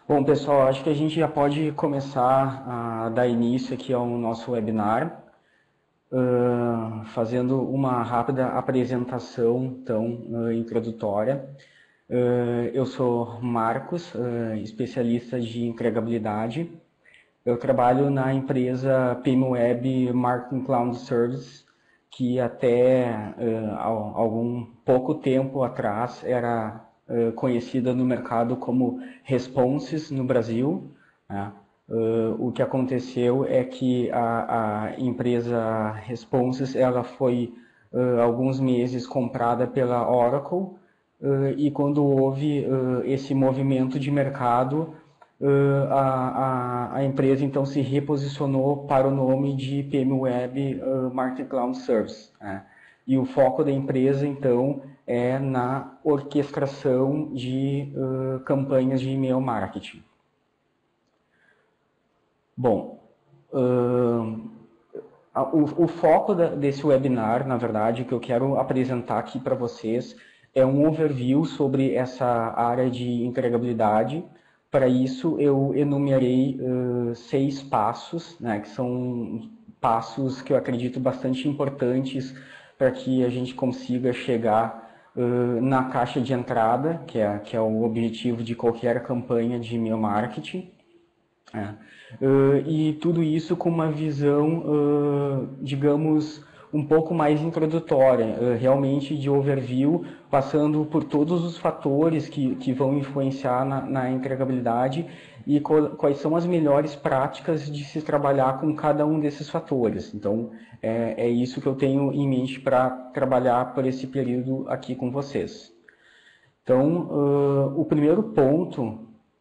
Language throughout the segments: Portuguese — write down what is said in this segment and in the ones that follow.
Bom, pessoal, acho que a gente já pode começar a dar início aqui ao nosso webinar, fazendo uma rápida apresentação, então, introdutória. Eu sou Marcos, especialista de empregabilidade. Eu trabalho na empresa PMWeb Marketing Cloud Service, que até algum pouco tempo atrás era conhecida no mercado como Responses no Brasil, né? O que aconteceu é que a empresa Responses ela foi alguns meses comprada pela Oracle, e quando houve esse movimento de mercado, a empresa então se reposicionou para o nome de PMWeb Marketing Cloud Service, né? E o foco da empresa então é na orquestração de campanhas de e-mail marketing. Bom, o foco desse webinar, na verdade, que eu quero apresentar aqui para vocês é um overview sobre essa área de entregabilidade. Para isso, eu enumerei 6 passos, né, que são passos que eu acredito bastante importantes para que a gente consiga chegar na caixa de entrada, que é o objetivo de qualquer campanha de e-mail marketing. E tudo isso com uma visão, digamos, um pouco mais introdutória, realmente de overview, passando por todos os fatores que vão influenciar na entregabilidade e quais são as melhores práticas de se trabalhar com cada um desses fatores. Então, é isso que eu tenho em mente para trabalhar por esse período aqui com vocês. Então, o primeiro ponto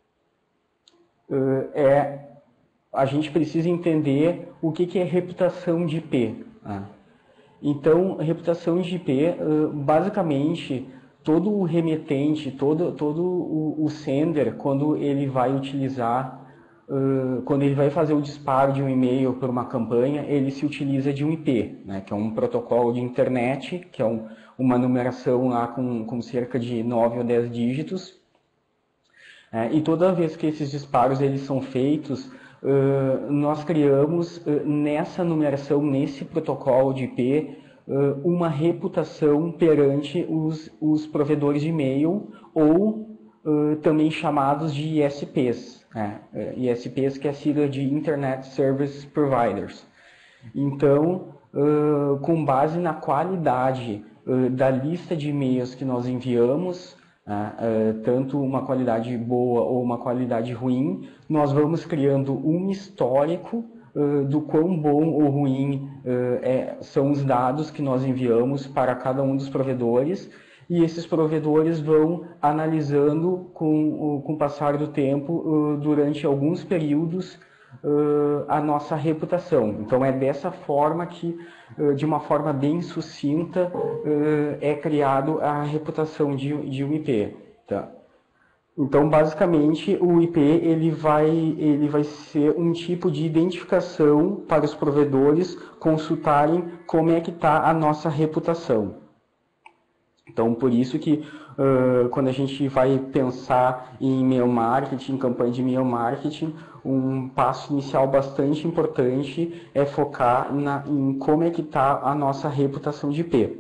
a gente precisa entender o que é reputação de IP. Né? Então, reputação de IP, basicamente, todo o remetente, todo o sender, quando ele vai utilizar, quando ele vai fazer o disparo de um e-mail por uma campanha, ele se utiliza de um IP, né? Que é um protocolo de internet, que é uma numeração lá com cerca de 9 ou 10 dígitos. E toda vez que esses disparos eles são feitos, nós criamos nessa numeração, nesse protocolo de IP, uma reputação perante os provedores de e-mail ou também chamados de ISPs. ISPs que é a sigla de Internet Service Providers. Então, com base na qualidade da lista de e-mails que nós enviamos, tanto uma qualidade boa ou uma qualidade ruim, nós vamos criando um histórico do quão bom ou ruim são os dados que nós enviamos para cada um dos provedores, e esses provedores vão analisando com o passar do tempo, durante alguns períodos, a nossa reputação. Então é dessa forma que, de uma forma bem sucinta, é criado a reputação de um IP. Tá? Então, basicamente, o IP ele vai ser um tipo de identificação para os provedores consultarem como é que está a nossa reputação. Então, por isso que quando a gente vai pensar em e-mail marketing, campanha de e-mail marketing, um passo inicial bastante importante é focar em como é que está a nossa reputação de IP.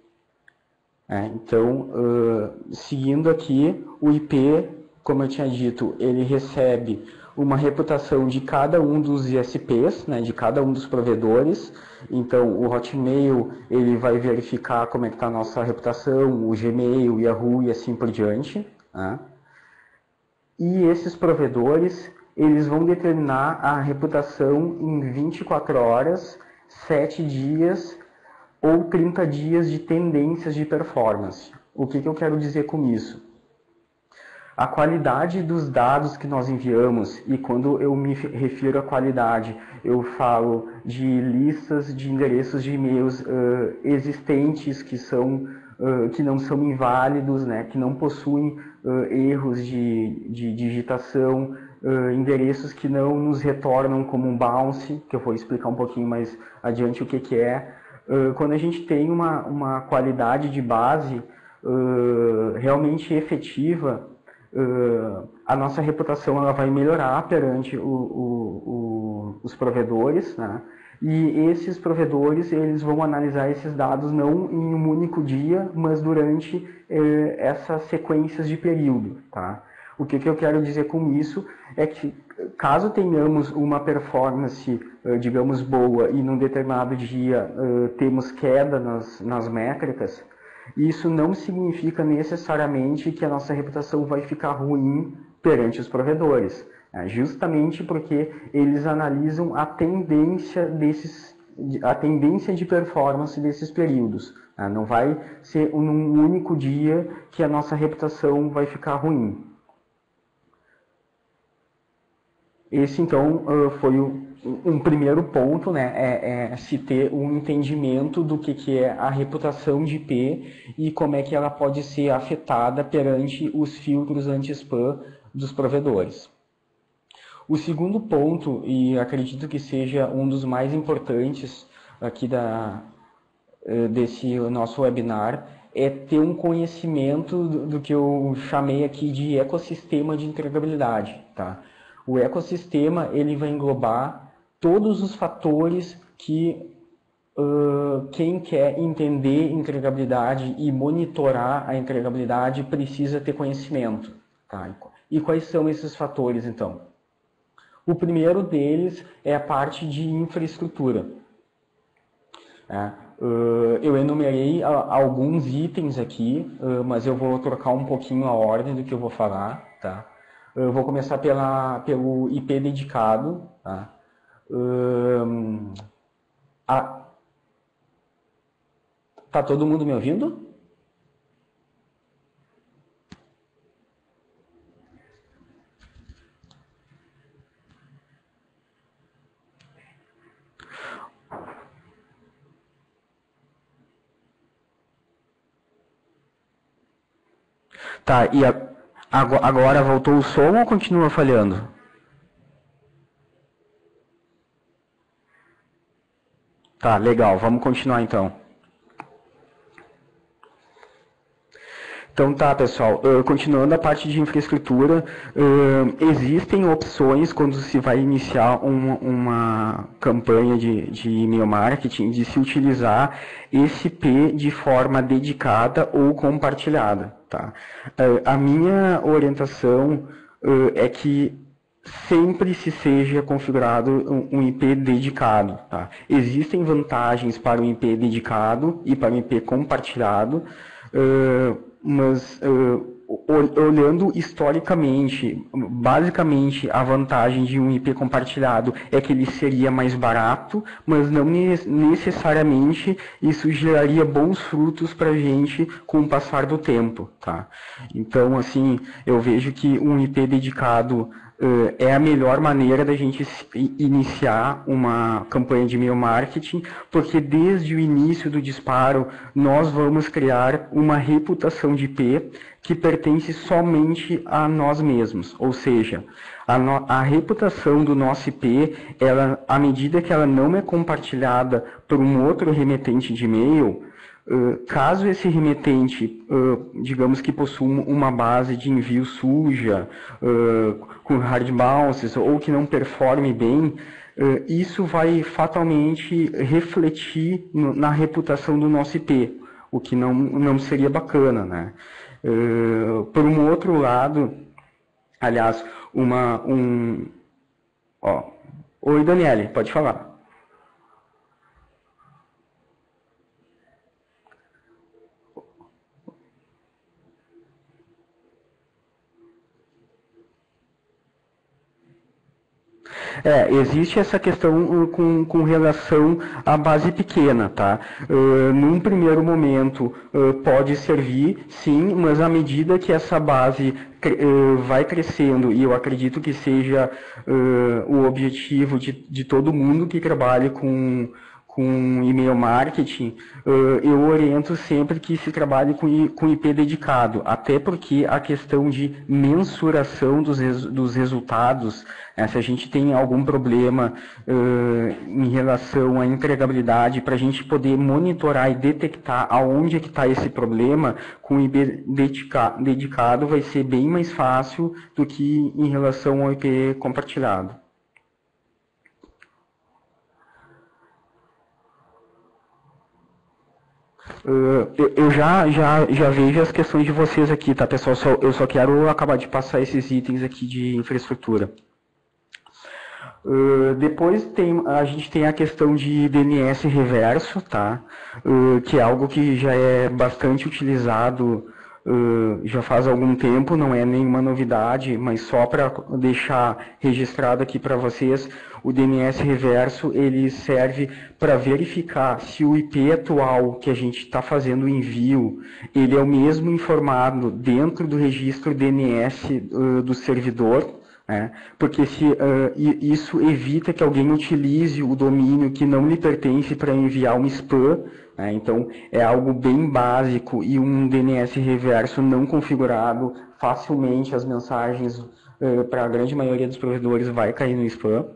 Então, seguindo aqui, o IP, como eu tinha dito, ele recebe uma reputação de cada um dos ISPs, né, de cada um dos provedores. Então, o Hotmail ele vai verificar como é que está a nossa reputação, o Gmail, o Yahoo e assim por diante. Né? E esses provedores eles vão determinar a reputação em 24 horas, 7 dias ou 30 dias de tendências de performance. O que eu quero dizer com isso? A qualidade dos dados que nós enviamos, e quando eu me refiro à qualidade, eu falo de listas de endereços de e-mails existentes que não são inválidos, né, que não possuem erros de digitação, endereços que não nos retornam como um bounce, que eu vou explicar um pouquinho mais adiante o que é. Quando a gente tem uma qualidade de base realmente efetiva, a nossa reputação ela vai melhorar perante os provedores, né? E esses provedores eles vão analisar esses dados não em um único dia, mas durante essas sequências de período, tá? O que eu quero dizer com isso é que caso tenhamos uma performance, digamos, boa e num determinado dia temos queda nas métricas, isso não significa necessariamente que a nossa reputação vai ficar ruim perante os provedores, justamente porque eles analisam a tendência de performance desses períodos. Não vai ser num único dia que a nossa reputação vai ficar ruim. Esse, então, foi um primeiro ponto, né, se ter um entendimento do que é a reputação de IP e como é que ela pode ser afetada perante os filtros anti-spam dos provedores. O segundo ponto, e acredito que seja um dos mais importantes aqui desse nosso webinar, é ter um conhecimento do que eu chamei aqui de ecossistema de entregabilidade, tá? O ecossistema ele vai englobar todos os fatores que quem quer entender entregabilidade e monitorar a entregabilidade precisa ter conhecimento. Tá? E quais são esses fatores, então? O primeiro deles é a parte de infraestrutura. Eu enumerei alguns itens aqui, mas eu vou trocar um pouquinho a ordem do que eu vou falar, tá? Eu vou começar pelo IP dedicado. Tá? Tá todo mundo me ouvindo? Tá, e agora voltou o som ou continua falhando? Tá, legal, vamos continuar então. Então tá, pessoal, continuando a parte de infraestrutura, existem opções quando se vai iniciar uma campanha de e-mail marketing de se utilizar esse IP de forma dedicada ou compartilhada. Tá? A minha orientação é que sempre se seja configurado um IP dedicado. Tá? Existem vantagens para o IP dedicado e para o IP compartilhado, mas olhando historicamente, basicamente a vantagem de um IP compartilhado é que ele seria mais barato, mas não necessariamente isso geraria bons frutos para a gente com o passar do tempo. Tá? Então, assim, eu vejo que um IP dedicado é a melhor maneira da gente iniciar uma campanha de e-mail marketing, porque desde o início do disparo nós vamos criar uma reputação de IP que pertence somente a nós mesmos, ou seja, a reputação do nosso IP, ela, à medida que ela não é compartilhada por um outro remetente de e-mail, caso esse remetente, digamos que possua uma base de envio suja, com hard bounces, ou que não performe bem, isso vai fatalmente refletir na reputação do nosso IP, o que não seria bacana, né? Por um outro lado, aliás, Oi, Daniele, pode falar. Existe essa questão com relação à base pequena, tá? Num primeiro momento pode servir, sim, mas à medida que essa base vai crescendo, e eu acredito que seja o objetivo de todo mundo que trabalhe com com e-mail marketing, eu oriento sempre que se trabalhe com IP dedicado, até porque a questão de mensuração dos resultados, se a gente tem algum problema em relação à entregabilidade, para a gente poder monitorar e detectar aonde é que está esse problema, com IP dedicado vai ser bem mais fácil do que em relação ao IP compartilhado. Eu já vejo as questões de vocês aqui, tá, pessoal? Eu só quero acabar de passar esses itens aqui de infraestrutura. Depois a gente tem a questão de DNS reverso, tá? Que é algo que já é bastante utilizado já faz algum tempo, não é nenhuma novidade, mas só para deixar registrado aqui para vocês, o DNS reverso ele serve para verificar se o IP atual que a gente está fazendo o envio, ele é o mesmo informado dentro do registro DNS do servidor, porque isso evita que alguém utilize o domínio que não lhe pertence para enviar um spam. Então, é algo bem básico e um DNS reverso não configurado, facilmente as mensagens para a grande maioria dos provedores vai cair no spam.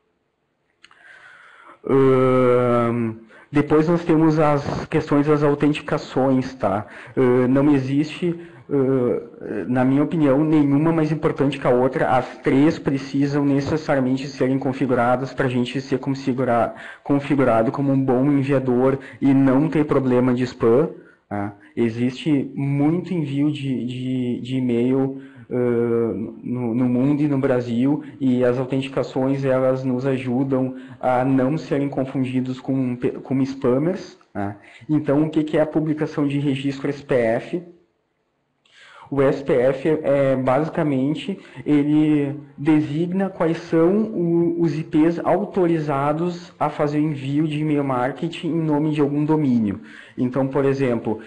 Depois nós temos as questões das autenticações, tá? Não existe, na minha opinião, nenhuma mais importante que a outra. As três precisam necessariamente serem configuradas para a gente ser configurado como um bom enviador e não ter problema de spam. Tá? Existe muito envio de e-mail no mundo e no Brasil, e as autenticações elas nos ajudam a não serem confundidos com spammers. Né? Então, o que é a publicação de registro SPF? O SPF basicamente ele designa quais são os IPs autorizados a fazer envio de e-mail marketing em nome de algum domínio. Então, por exemplo,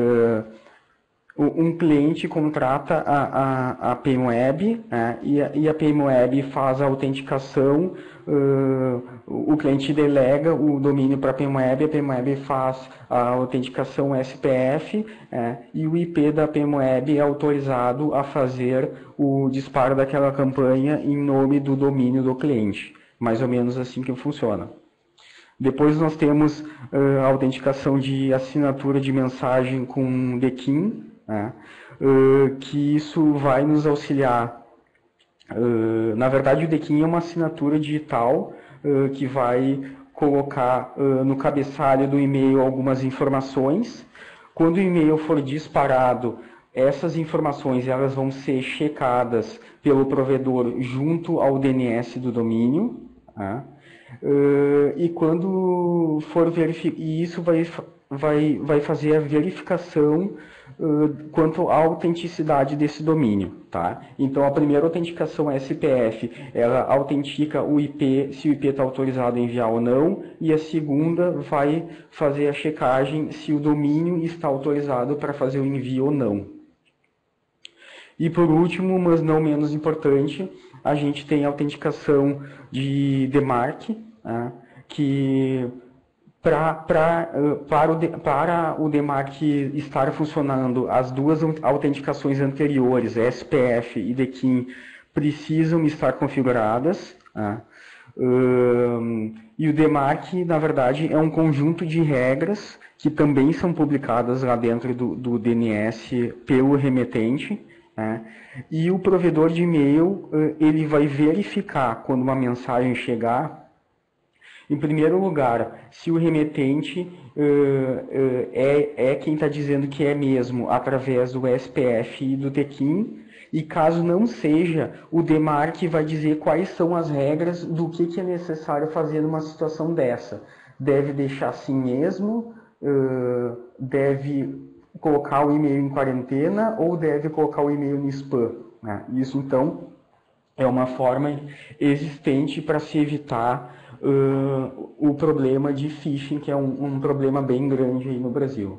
um cliente contrata a PMWeb, e a PMWeb faz a autenticação, o cliente delega o domínio para a PMWeb faz a autenticação SPF, e o IP da PMWeb é autorizado a fazer o disparo daquela campanha em nome do domínio do cliente. Mais ou menos assim que funciona. Depois nós temos a autenticação de assinatura de mensagem com DKIM, que isso vai nos auxiliar. Na verdade, o DKIM é uma assinatura digital que vai colocar no cabeçalho do e-mail algumas informações. Quando o e-mail for disparado, essas informações elas vão ser checadas pelo provedor junto ao DNS do domínio. E quando for verificar, e isso vai fazer a verificação quanto à autenticidade desse domínio, tá? Então a primeira autenticação SPF, ela autentica o IP, se o IP está autorizado a enviar ou não, e a segunda vai fazer a checagem se o domínio está autorizado para fazer o envio ou não. E por último, mas não menos importante, a gente tem a autenticação de DMARC, que para o DMARC estar funcionando, as duas autenticações anteriores, SPF e DKIM, precisam estar configuradas. E o DMARC, na verdade, é um conjunto de regras que também são publicadas lá dentro do DNS pelo remetente. E o provedor de e-mail ele vai verificar quando uma mensagem chegar, em primeiro lugar, se o remetente é quem está dizendo que é mesmo através do SPF e do DKIM, e caso não seja, o DMARC vai dizer quais são as regras do que é necessário fazer numa situação dessa. Deve deixar assim mesmo, deve colocar o e-mail em quarentena ou deve colocar o e-mail no spam. Isso, então, é uma forma existente para se evitar o problema de phishing, que é um problema bem grande aí no Brasil.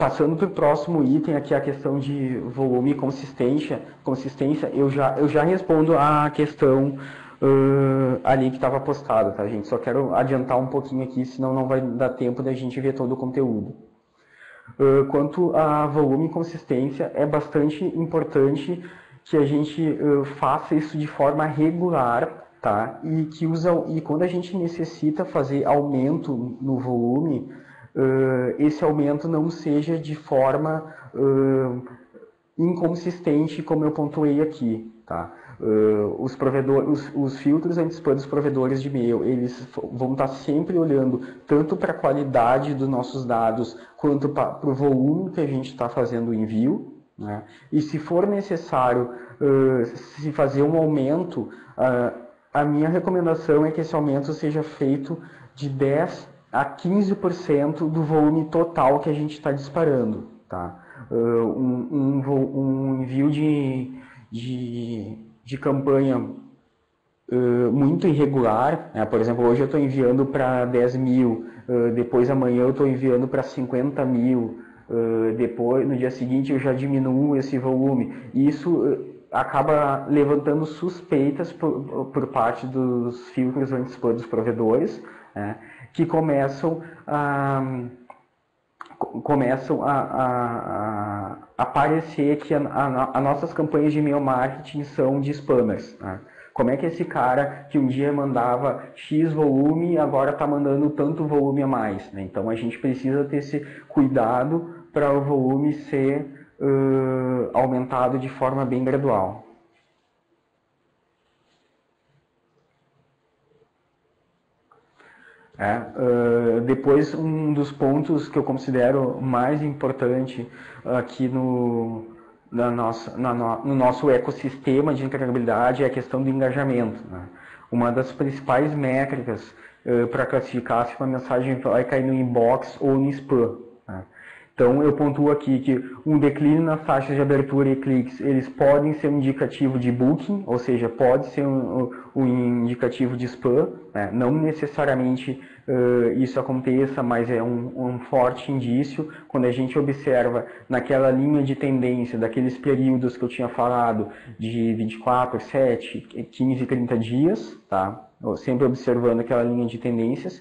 Passando para o próximo item, aqui a questão de volume e consistência, eu já respondo a questão ali que estava postada, tá, gente? Só quero adiantar um pouquinho aqui, senão não vai dar tempo da gente ver todo o conteúdo. Quanto a volume e consistência, é bastante importante que a gente faça isso de forma regular, tá? E quando a gente necessita fazer aumento no volume, esse aumento não seja de forma inconsistente, como eu pontuei aqui, tá? Os filtros anti-spam dos provedores de e-mail, eles vão estar sempre olhando tanto para a qualidade dos nossos dados, quanto para o volume que a gente está fazendo o envio, né? E se for necessário se fazer um aumento, a minha recomendação é que esse aumento seja feito de 10 a 15% do volume total que a gente está disparando, tá? Um envio de campanha muito irregular, né? Por exemplo, hoje eu estou enviando para 10 mil, depois amanhã eu estou enviando para 50 mil, depois no dia seguinte eu já diminuo esse volume. Isso acaba levantando suspeitas por parte dos filtros anti-spam dos provedores, né? Que começam a parecer que as nossas campanhas de e-mail marketing são de spammers, né? Como é que esse cara que um dia mandava X volume, agora está mandando tanto volume a mais, né? Então a gente precisa ter esse cuidado para o volume ser aumentado de forma bem gradual. Depois, um dos pontos que eu considero mais importante aqui no nosso ecossistema de entregabilidade é a questão do engajamento, né? Uma das principais métricas para classificar se uma mensagem vai cair no inbox ou no spam, né? Então, eu pontuo aqui que um declínio nas taxas de abertura e cliques, eles podem ser um indicativo de booking, ou seja, pode ser um indicativo de spam, né? Não necessariamente isso aconteça, mas é um forte indício quando a gente observa naquela linha de tendência, daqueles períodos que eu tinha falado, de 24, 7, 15, 30 dias, tá? Sempre observando aquela linha de tendências.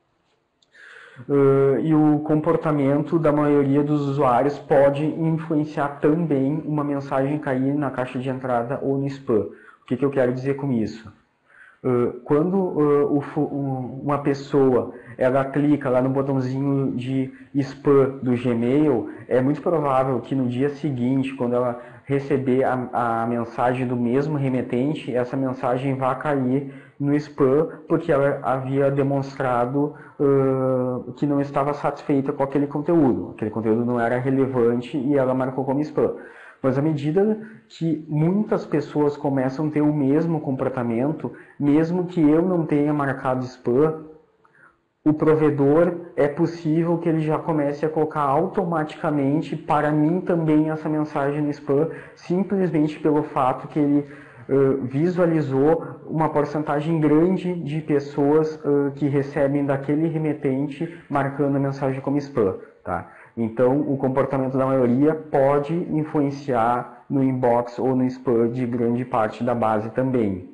E o comportamento da maioria dos usuários pode influenciar também uma mensagem cair na caixa de entrada ou no spam. O que eu quero dizer com isso? Quando uma pessoa ela clica lá no botãozinho de spam do Gmail, é muito provável que no dia seguinte, quando ela receber a mensagem do mesmo remetente, essa mensagem vá cair no spam, porque ela havia demonstrado que não estava satisfeita com aquele conteúdo não era relevante e ela marcou como spam. Mas à medida que muitas pessoas começam a ter o mesmo comportamento, mesmo que eu não tenha marcado spam, o provedor é possível que ele já comece a colocar automaticamente para mim também essa mensagem no spam, simplesmente pelo fato que ele visualizou uma porcentagem grande de pessoas que recebem daquele remetente marcando a mensagem como spam, tá? Então, o comportamento da maioria pode influenciar no inbox ou no spam de grande parte da base também.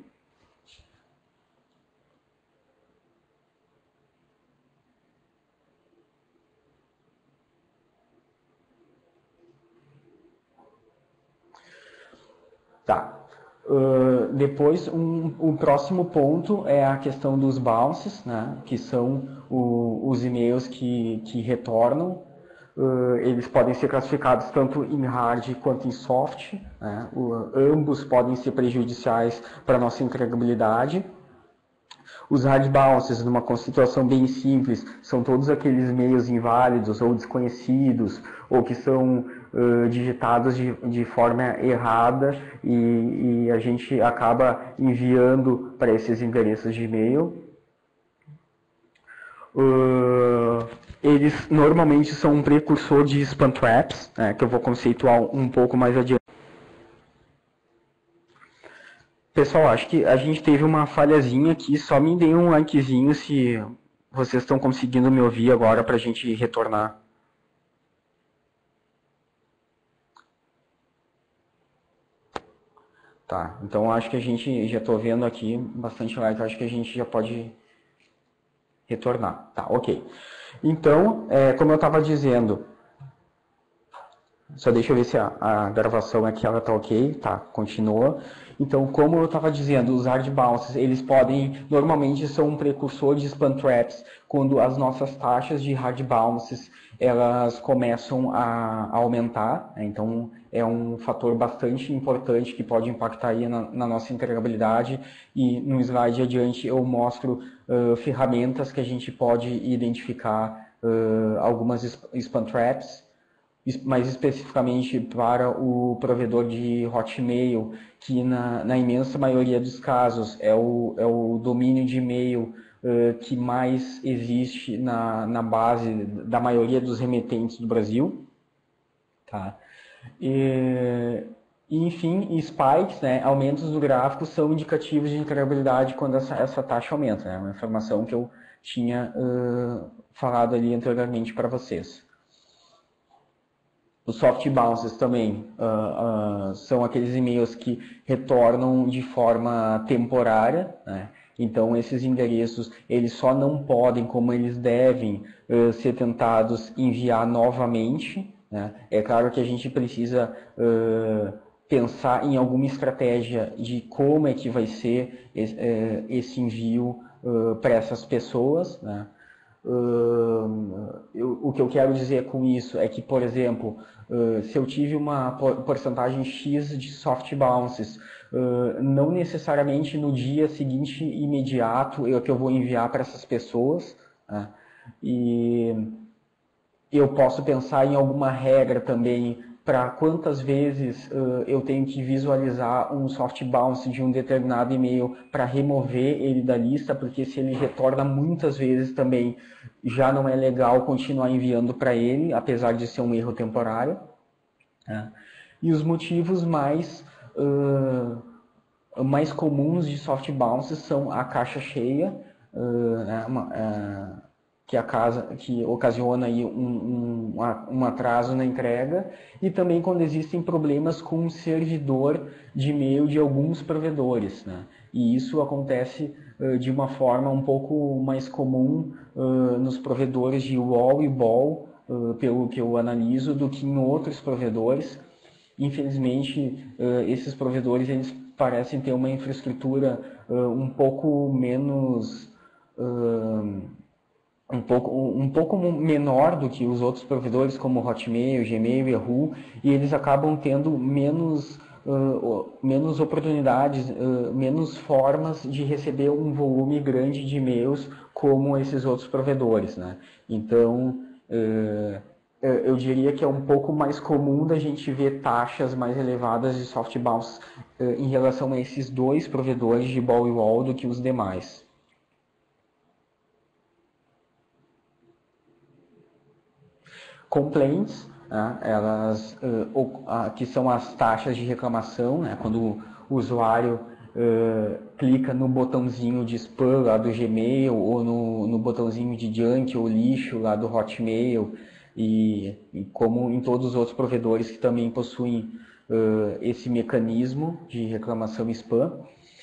Tá. Depois, o próximo ponto é a questão dos bounces, né? Que são os e-mails que retornam. Eles podem ser classificados tanto em hard quanto em soft, né? Ambos podem ser prejudiciais para a nossa entregabilidade. Os hard bounces, numa situação bem simples, são todos aqueles e-mails inválidos ou desconhecidos, ou que são digitados de forma errada e a gente acaba enviando para esses endereços de e-mail. Eles normalmente são um precursor de spam traps, né, que eu vou conceituar um pouco mais adiante. Pessoal, acho que a gente teve uma falhazinha aqui, só me deem um likezinho se vocês estão conseguindo me ouvir agora para a gente retornar. Tá, então acho que a gente, já estou vendo aqui bastante like, acho que a gente já pode retornar. Tá, ok. Então, como eu estava dizendo, só deixa eu ver se a gravação aqui ela tá ok, tá, continua. Então, como eu estava dizendo, os hard bounces, eles podem, normalmente são um precursor de spam traps, quando as nossas taxas de hard bounces, elas começam a aumentar, né? Então é um fator bastante importante que pode impactar aí na nossa entregabilidade, e no slide adiante eu mostro ferramentas que a gente pode identificar algumas spam traps, mais especificamente para o provedor de Hotmail, que na imensa maioria dos casos é o domínio de e-mail que mais existe na base da maioria dos remetentes do Brasil. Tá? Enfim, spikes, né, aumentos do gráfico, são indicativos de entregabilidade quando essa taxa aumenta. Né? Uma informação que eu tinha falado ali anteriormente para vocês. Os soft bounces também são aqueles e-mails que retornam de forma temporária, né? Então esses endereços eles só não podem, como eles devem, ser tentados enviar novamente, né? É claro que a gente precisa pensar em alguma estratégia de como é que vai ser esse envio para essas pessoas, né? O que eu quero dizer com isso é que, por exemplo, se eu tive uma porcentagem X de soft bounces, não necessariamente no dia seguinte imediato que eu vou enviar para essas pessoas, né? E eu posso pensar em alguma regra também para quantas vezes eu tenho que visualizar um soft bounce de um determinado e-mail para remover ele da lista, porque se ele retorna muitas vezes também já não é legal continuar enviando para ele, apesar de ser um erro temporário. Né? E os motivos mais comuns de soft bounces são a caixa cheia, que ocasiona aí um atraso na entrega, e também quando existem problemas com o servidor de e-mail de alguns provedores, né? E isso acontece de uma forma um pouco mais comum nos provedores de wall e ball, pelo que eu analiso, do que em outros provedores. Infelizmente, esses provedores eles parecem ter uma infraestrutura um pouco menos um pouco menor do que os outros provedores como Hotmail, Gmail, Yahoo, e eles acabam tendo menos oportunidades, menos formas de receber um volume grande de e-mails como esses outros provedores, né? Então, eu diria que é um pouco mais comum da gente ver taxas mais elevadas de soft bounce em relação a esses dois provedores de ball e wall do que os demais. Complaints, né, elas, que são as taxas de reclamação, né, quando o usuário clica no botãozinho de spam lá do Gmail, ou no botãozinho de junk ou lixo lá do Hotmail, e como em todos os outros provedores que também possuem esse mecanismo de reclamação spam.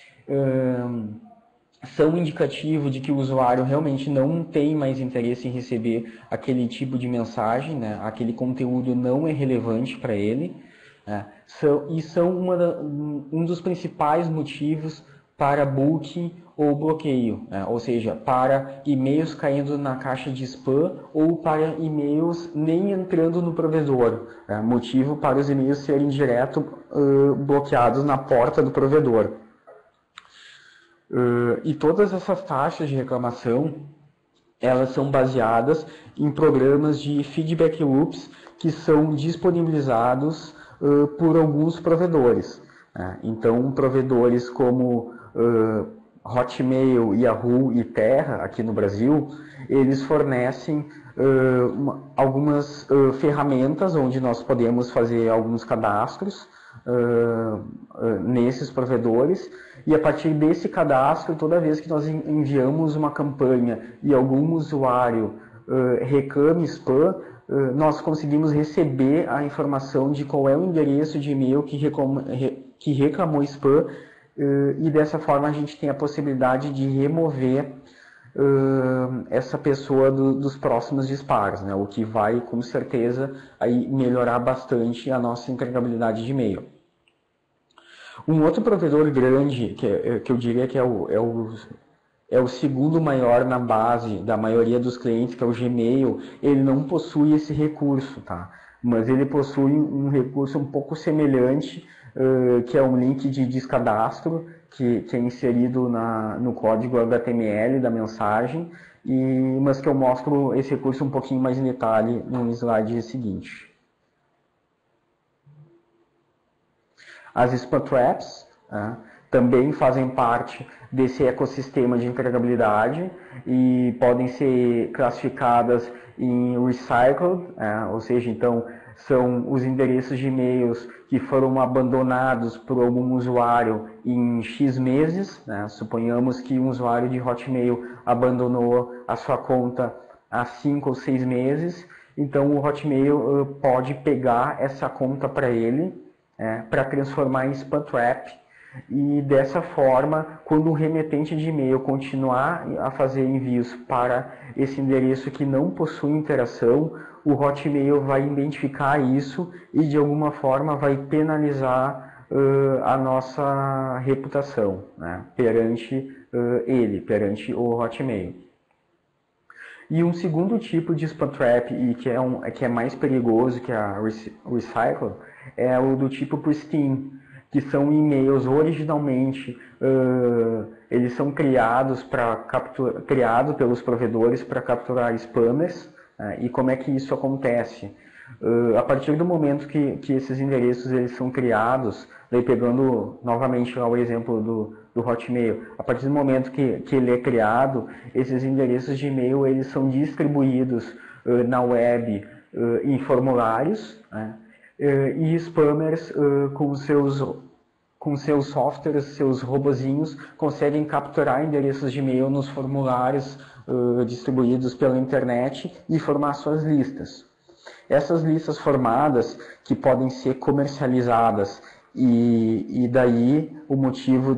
São indicativo de que o usuário realmente não tem mais interesse em receber aquele tipo de mensagem, né? Aquele conteúdo não é relevante para ele, né? São um dos principais motivos para booking ou bloqueio, né? Ou seja, para e-mails caindo na caixa de spam ou para e-mails nem entrando no provedor, né? Motivo para os e-mails serem direto bloqueados na porta do provedor. E todas essas taxas de reclamação, elas são baseadas em programas de feedback loops que são disponibilizados por alguns provedores. Então, provedores como Hotmail, Yahoo e Terra, aqui no Brasil, eles fornecem algumas ferramentas onde nós podemos fazer alguns cadastros nesses provedores, e a partir desse cadastro, toda vez que nós enviamos uma campanha e algum usuário reclame spam, nós conseguimos receber a informação de qual é o endereço de e-mail que reclamou spam, e dessa forma a gente tem a possibilidade de remover essa pessoa dos próximos disparos, né? O que vai com certeza aí melhorar bastante a nossa entregabilidade de e-mail. Um outro provedor grande, que eu diria que é o segundo maior na base da maioria dos clientes, que é o Gmail, ele não possui esse recurso, tá? Mas ele possui um recurso um pouco semelhante, que é um link de descadastro, que é inserido no código HTML da mensagem, mas que eu mostro esse recurso um pouquinho mais em detalhe no slide seguinte. As spam traps, também fazem parte desse ecossistema de entregabilidade e podem ser classificadas em recycled, ou seja, então são os endereços de e-mails que foram abandonados por algum usuário em X meses. Suponhamos que um usuário de Hotmail abandonou a sua conta há 5 ou 6 meses, então o Hotmail pode pegar essa conta para ele, para transformar em spam trap, e dessa forma, quando o remetente de e-mail continuar a fazer envios para esse endereço que não possui interação, o Hotmail vai identificar isso e de alguma forma vai penalizar a nossa reputação, né, perante perante o Hotmail. E um segundo tipo de spam trap, e que é mais perigoso que a recycle, é o do tipo pristine, que são e-mails originalmente, eles são criados pelos provedores para capturar spammers. E como é que isso acontece? A partir do momento que esses endereços eles são criados, daí pegando novamente lá o exemplo do Hotmail, a partir do momento que ele é criado, esses endereços de e-mail eles são distribuídos na web em formulários, e spammers com seus softwares, seus robozinhos, conseguem capturar endereços de e-mail nos formulários distribuídos pela internet e formar suas listas. Essas listas formadas, que podem ser comercializadas, e daí o motivo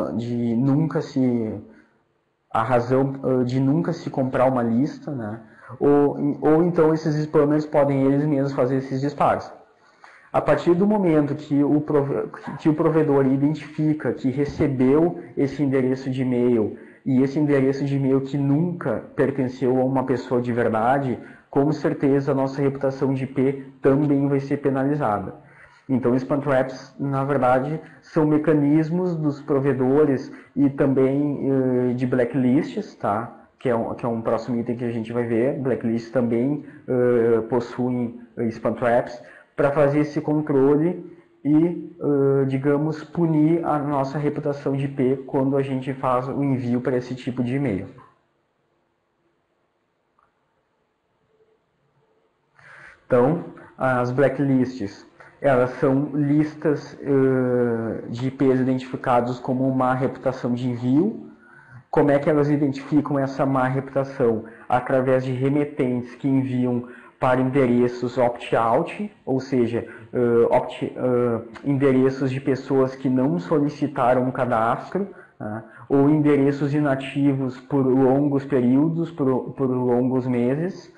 a razão de nunca se comprar uma lista, né? Ou então esses spammers podem eles mesmos fazer esses disparos. A partir do momento que o provedor identifica que recebeu esse endereço de e-mail, e esse endereço de e-mail que nunca pertenceu a uma pessoa de verdade, com certeza a nossa reputação de IP também vai ser penalizada. Então, spam traps, na verdade, são mecanismos dos provedores e também de blacklists, tá? Que é um próximo item que a gente vai ver. Blacklists também possuem spam traps, para fazer esse controle e, digamos, punir a nossa reputação de IP quando a gente faz o envio para esse tipo de e-mail. Então, as blacklists, elas são listas de IPs identificados como má reputação de envio. Como é que elas identificam essa má reputação? Através de remetentes que enviam para endereços opt-out, ou seja, endereços de pessoas que não solicitaram um cadastro, ou endereços inativos por longos períodos, por longos meses.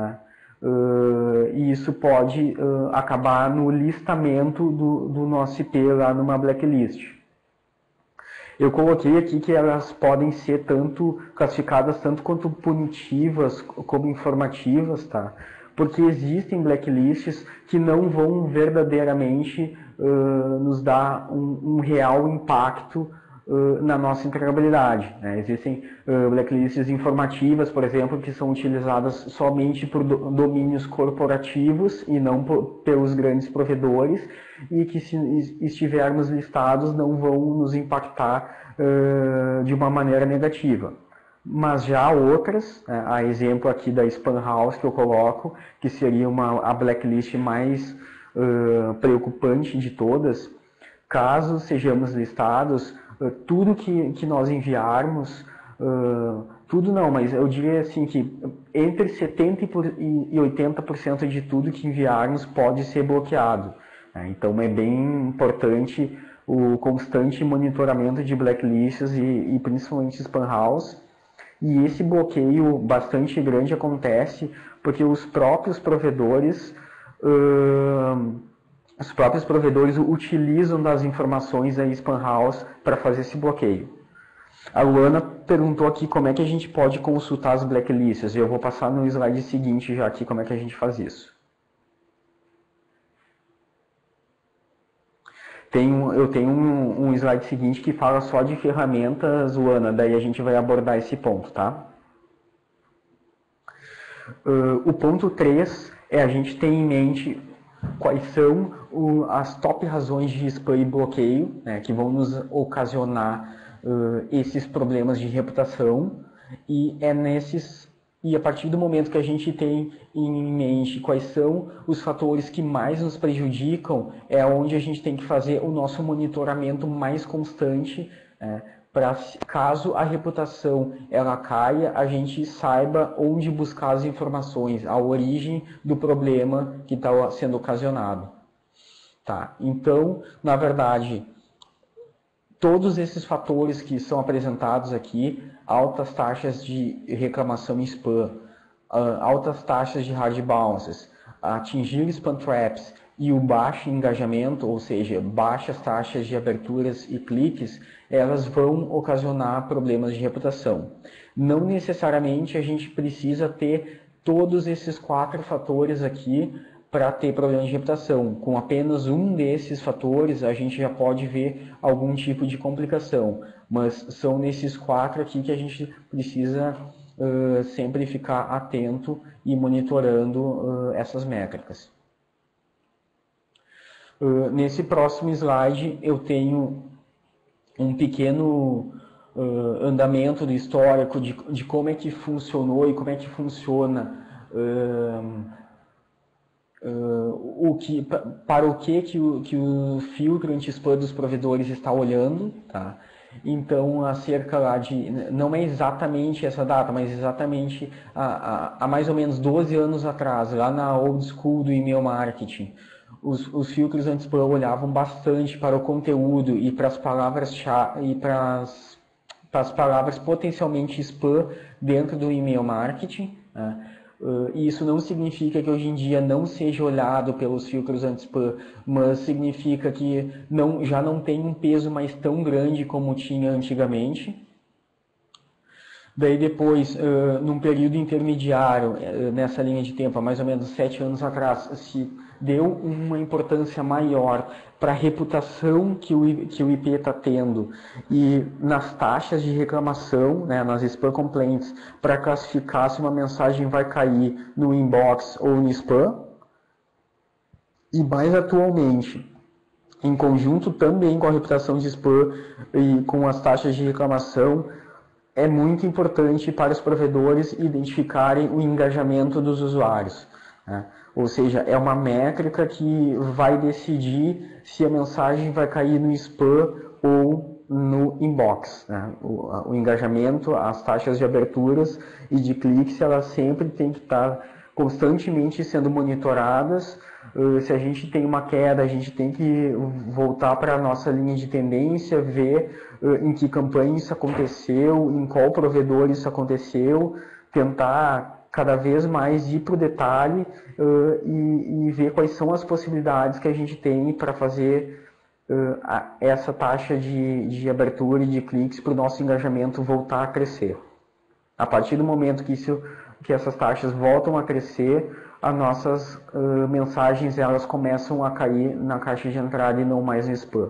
E isso pode acabar no listamento do nosso IP lá numa blacklist. Eu coloquei aqui que elas podem ser classificadas tanto quanto punitivas como informativas, tá? Porque existem blacklists que não vão verdadeiramente nos dar um real impacto na nossa entregabilidade, né? Existem blacklists informativas, por exemplo, que são utilizadas somente por domínios corporativos e não pelos grandes provedores, e que, se estivermos listados, não vão nos impactar de uma maneira negativa. Mas já outras, a exemplo aqui da Spam House que eu coloco, que seria a blacklist mais preocupante de todas, caso sejamos listados, tudo que nós enviarmos, tudo não, mas eu diria assim que entre 70% e 80% de tudo que enviarmos pode ser bloqueado. Então é bem importante o constante monitoramento de blacklists e principalmente spam house. E esse bloqueio bastante grande acontece porque os próprios provedores utilizam das informações da spam house para fazer esse bloqueio. A Luana perguntou aqui como é que a gente pode consultar as blacklists. Eu vou passar no slide seguinte já aqui como é que a gente faz isso. Eu tenho um slide seguinte que fala só de ferramentas, Luana, daí a gente vai abordar esse ponto, tá? O ponto 3 é a gente ter em mente quais são as top razões de spam e bloqueio, né, que vão nos ocasionar esses problemas de reputação, e a partir do momento que a gente tem em mente quais são os fatores que mais nos prejudicam, é onde a gente tem que fazer o nosso monitoramento mais constante, para caso a reputação ela caia, a gente saiba onde buscar as informações, a origem do problema que está sendo ocasionado. Tá? Então, na verdade, todos esses fatores que são apresentados aqui, altas taxas de reclamação em spam, altas taxas de hard bounces, atingir spam traps e o baixo engajamento, ou seja, baixas taxas de aberturas e cliques, elas vão ocasionar problemas de reputação. Não necessariamente a gente precisa ter todos esses 4 fatores aqui para ter problemas de reputação. Com apenas um desses fatores, a gente já pode ver algum tipo de complicação. Mas são nesses 4 aqui que a gente precisa sempre ficar atento e monitorando essas métricas. Nesse próximo slide, eu tenho um pequeno andamento do histórico de como é que funcionou e como é que funciona para o que o filtro anti-spam dos provedores está olhando, tá? Então, acerca lá de, não é exatamente essa data, mas exatamente há mais ou menos 12 anos atrás, lá na old school do e-mail marketing, os filtros anti-spam olhavam bastante para o conteúdo e para as palavras-chave e para as palavras potencialmente spam dentro do e-mail marketing, né? E isso não significa que hoje em dia não seja olhado pelos filtros anti-spam, mas significa que já não tem um peso mais tão grande como tinha antigamente. Daí depois, num período intermediário, nessa linha de tempo, há mais ou menos 7 anos atrás, se deu uma importância maior para a reputação que o IP está tendo e nas taxas de reclamação, né, nas spam complaints, para classificar se uma mensagem vai cair no inbox ou no spam. E mais atualmente, em conjunto também com a reputação de spam e com as taxas de reclamação, é muito importante para os provedores identificarem o engajamento dos usuários, né? Ou seja, é uma métrica que vai decidir se a mensagem vai cair no spam ou no inbox, né? O engajamento, as taxas de aberturas e de cliques, elas sempre têm que estar constantemente sendo monitoradas. Se a gente tem uma queda, a gente tem que voltar para a nossa linha de tendência, ver em que campanha isso aconteceu, em qual provedor isso aconteceu, tentar cada vez mais ir para o detalhe e ver quais são as possibilidades que a gente tem para fazer essa taxa de abertura e de cliques para o nosso engajamento voltar a crescer. A partir do momento que essas taxas voltam a crescer, as nossas mensagens elas começam a cair na caixa de entrada e não mais no spam.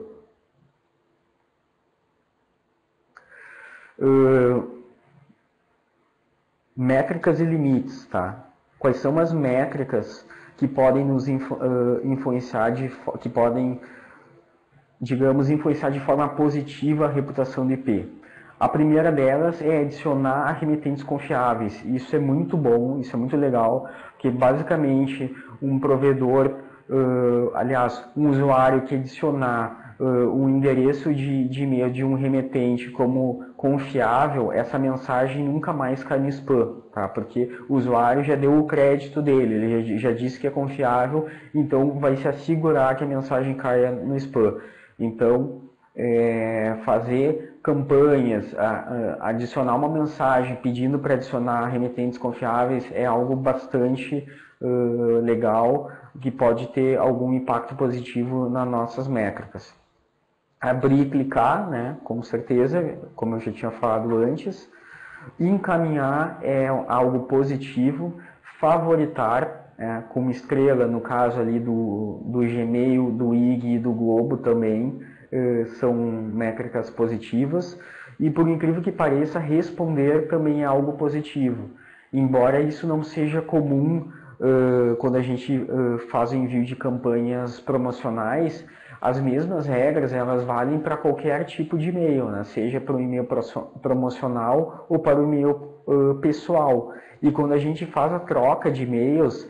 Métricas e limites, tá? Quais são as métricas que podem nos influenciar, que podem, digamos, influenciar de forma positiva a reputação do IP? A primeira delas é adicionar remetentes confiáveis. Isso é muito bom, isso é muito legal, porque basicamente um provedor, um usuário que adicionar um endereço de e-mail de um remetente como confiável, essa mensagem nunca mais cai no spam, tá? Porque o usuário já deu o crédito dele, ele já disse que é confiável, então vai se assegurar que a mensagem caia no spam. Então, fazer campanhas, adicionar uma mensagem pedindo para adicionar remetentes confiáveis é algo bastante legal, que pode ter algum impacto positivo nas nossas métricas. Abrir e clicar, né, com certeza, como eu já tinha falado antes. Encaminhar é algo positivo. Favoritar, como estrela, no caso ali do Gmail, do IG e do Globo também, são métricas positivas. E por incrível que pareça, responder também é algo positivo. Embora isso não seja comum quando a gente faz o envio de campanhas promocionais, as mesmas regras elas valem para qualquer tipo de e-mail, né? Seja para o e-mail promocional ou para o e-mail pessoal. E quando a gente faz a troca de e-mails,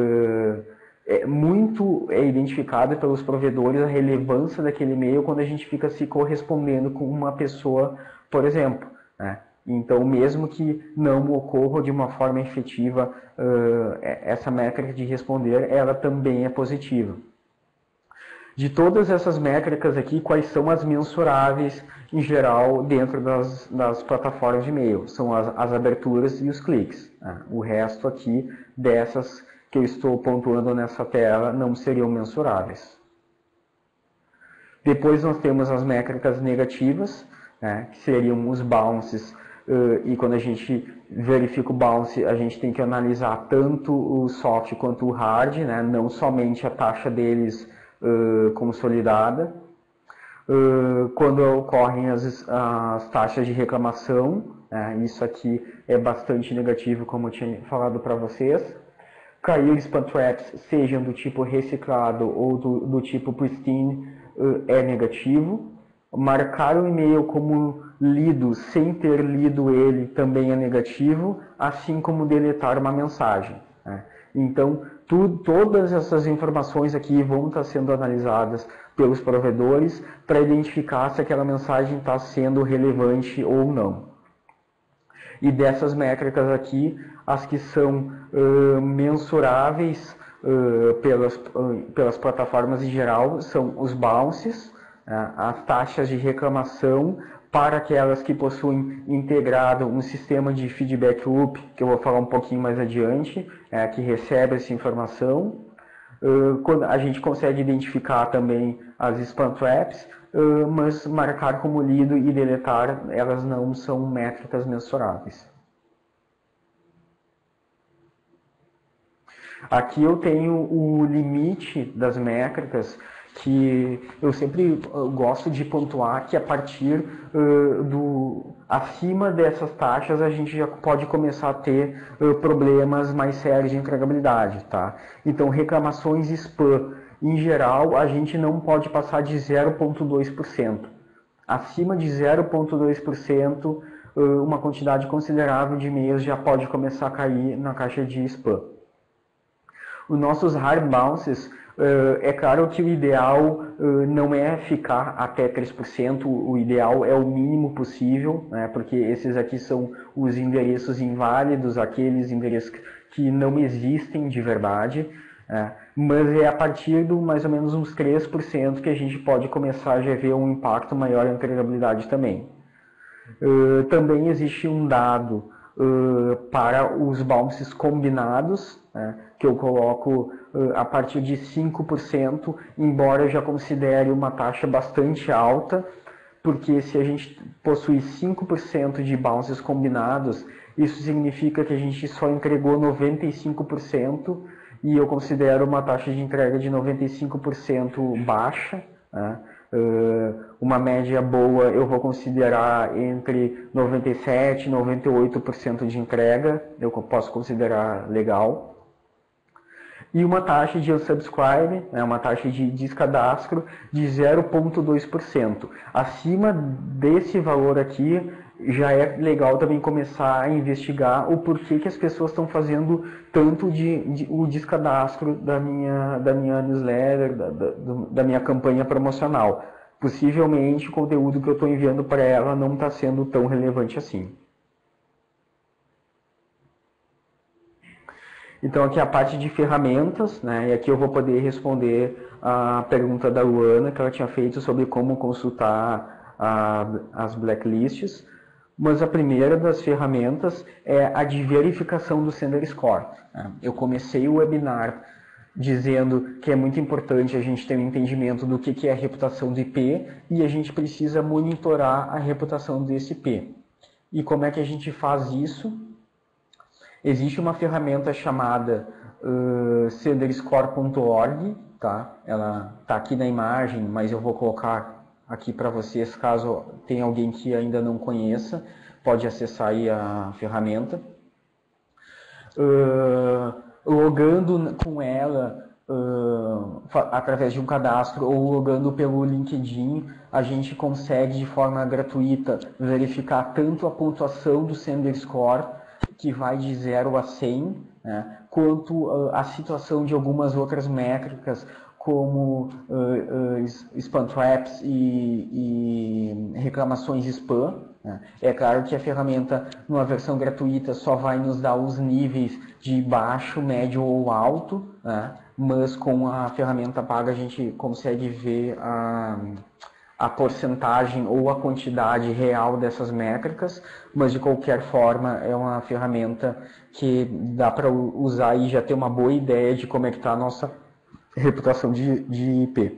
muito é identificado pelos provedores a relevância daquele e-mail quando a gente fica se correspondendo com uma pessoa, por exemplo, né? Então, mesmo que não ocorra de uma forma efetiva, essa métrica de responder, ela também é positiva. De todas essas métricas aqui, quais são as mensuráveis em geral dentro das plataformas de e-mail? São as aberturas e os cliques. O resto aqui dessas que eu estou pontuando nessa tela não seriam mensuráveis. Depois nós temos as métricas negativas, né, que seriam os bounces, e quando a gente verifica o bounce, a gente tem que analisar tanto o soft quanto o hard, né, não somente a taxa deles consolidada. Quando ocorrem as taxas de reclamação, isso aqui é bastante negativo, como eu tinha falado para vocês. Cair spam traps, sejam do tipo reciclado ou do tipo pristine, é negativo. Marcar o e-mail como lido sem ter lido ele também é negativo, assim como deletar uma mensagem. Então, todas essas informações aqui vão estar sendo analisadas pelos provedores para identificar se aquela mensagem está sendo relevante ou não. E dessas métricas aqui, as que são mensuráveis pelas plataformas em geral são os bounces, as taxas de reclamação para aquelas que possuem integrado um sistema de feedback loop, que eu vou falar um pouquinho mais adiante, que recebe essa informação. Quando a gente consegue identificar também as spam traps, mas marcar como lido e deletar, elas não são métricas mensuráveis. Aqui eu tenho o limite das métricas, que eu sempre gosto de pontuar que a partir acima dessas taxas a gente já pode começar a ter problemas mais sérios de entregabilidade, tá? Então, reclamações spam, em geral, a gente não pode passar de 0,2%. Acima de 0,2%, uma quantidade considerável de e-mails já pode começar a cair na caixa de spam. Os nossos hard bounces, é claro que o ideal não é ficar até 3%, o ideal é o mínimo possível, né, porque esses aqui são os endereços inválidos, aqueles endereços que não existem de verdade, mas é a partir do mais ou menos uns 3% que a gente pode começar a já ver um impacto maior em entregabilidade também. Também existe um dado para os bounces combinados, que eu coloco a partir de 5%, embora eu já considere uma taxa bastante alta, porque se a gente possui 5% de bounces combinados, isso significa que a gente só entregou 95%, e eu considero uma taxa de entrega de 95% baixa, uma média boa eu vou considerar entre 97% e 98% de entrega, eu posso considerar legal. E uma taxa de unsubscribe, uma taxa de descadastro de 0,2%. Acima desse valor aqui, já é legal também começar a investigar o porquê que as pessoas estão fazendo tanto o descadastro da minha newsletter, da minha campanha promocional. Possivelmente o conteúdo que eu estou enviando para ela não está sendo tão relevante assim. Então aqui a parte de ferramentas, né? E aqui eu vou poder responder a pergunta da Luana, que ela tinha feito sobre como consultar as blacklists. Mas a primeira das ferramentas é a de verificação do Sender Score. Eu comecei o webinar dizendo que é muito importante a gente ter um entendimento do que é a reputação do IP e a gente precisa monitorar a reputação desse IP. E como é que a gente faz isso? Existe uma ferramenta chamada senderscore.org, tá? Ela está aqui na imagem, mas eu vou colocar aqui para vocês, caso tenha alguém que ainda não conheça, pode acessar aí a ferramenta. Logando com ela através de um cadastro ou logando pelo LinkedIn, a gente consegue de forma gratuita verificar tanto a pontuação do Sender Score, que vai de 0 a 100, né, quanto a situação de algumas outras métricas, como spam traps e reclamações spam. É claro que a ferramenta, numa versão gratuita, só vai nos dar os níveis de baixo, médio ou alto, né? Mas com a ferramenta paga a gente consegue ver a porcentagem ou a quantidade real dessas métricas, mas de qualquer forma é uma ferramenta que dá para usar e já ter uma boa ideia de como é que está a nossa reputação de IP.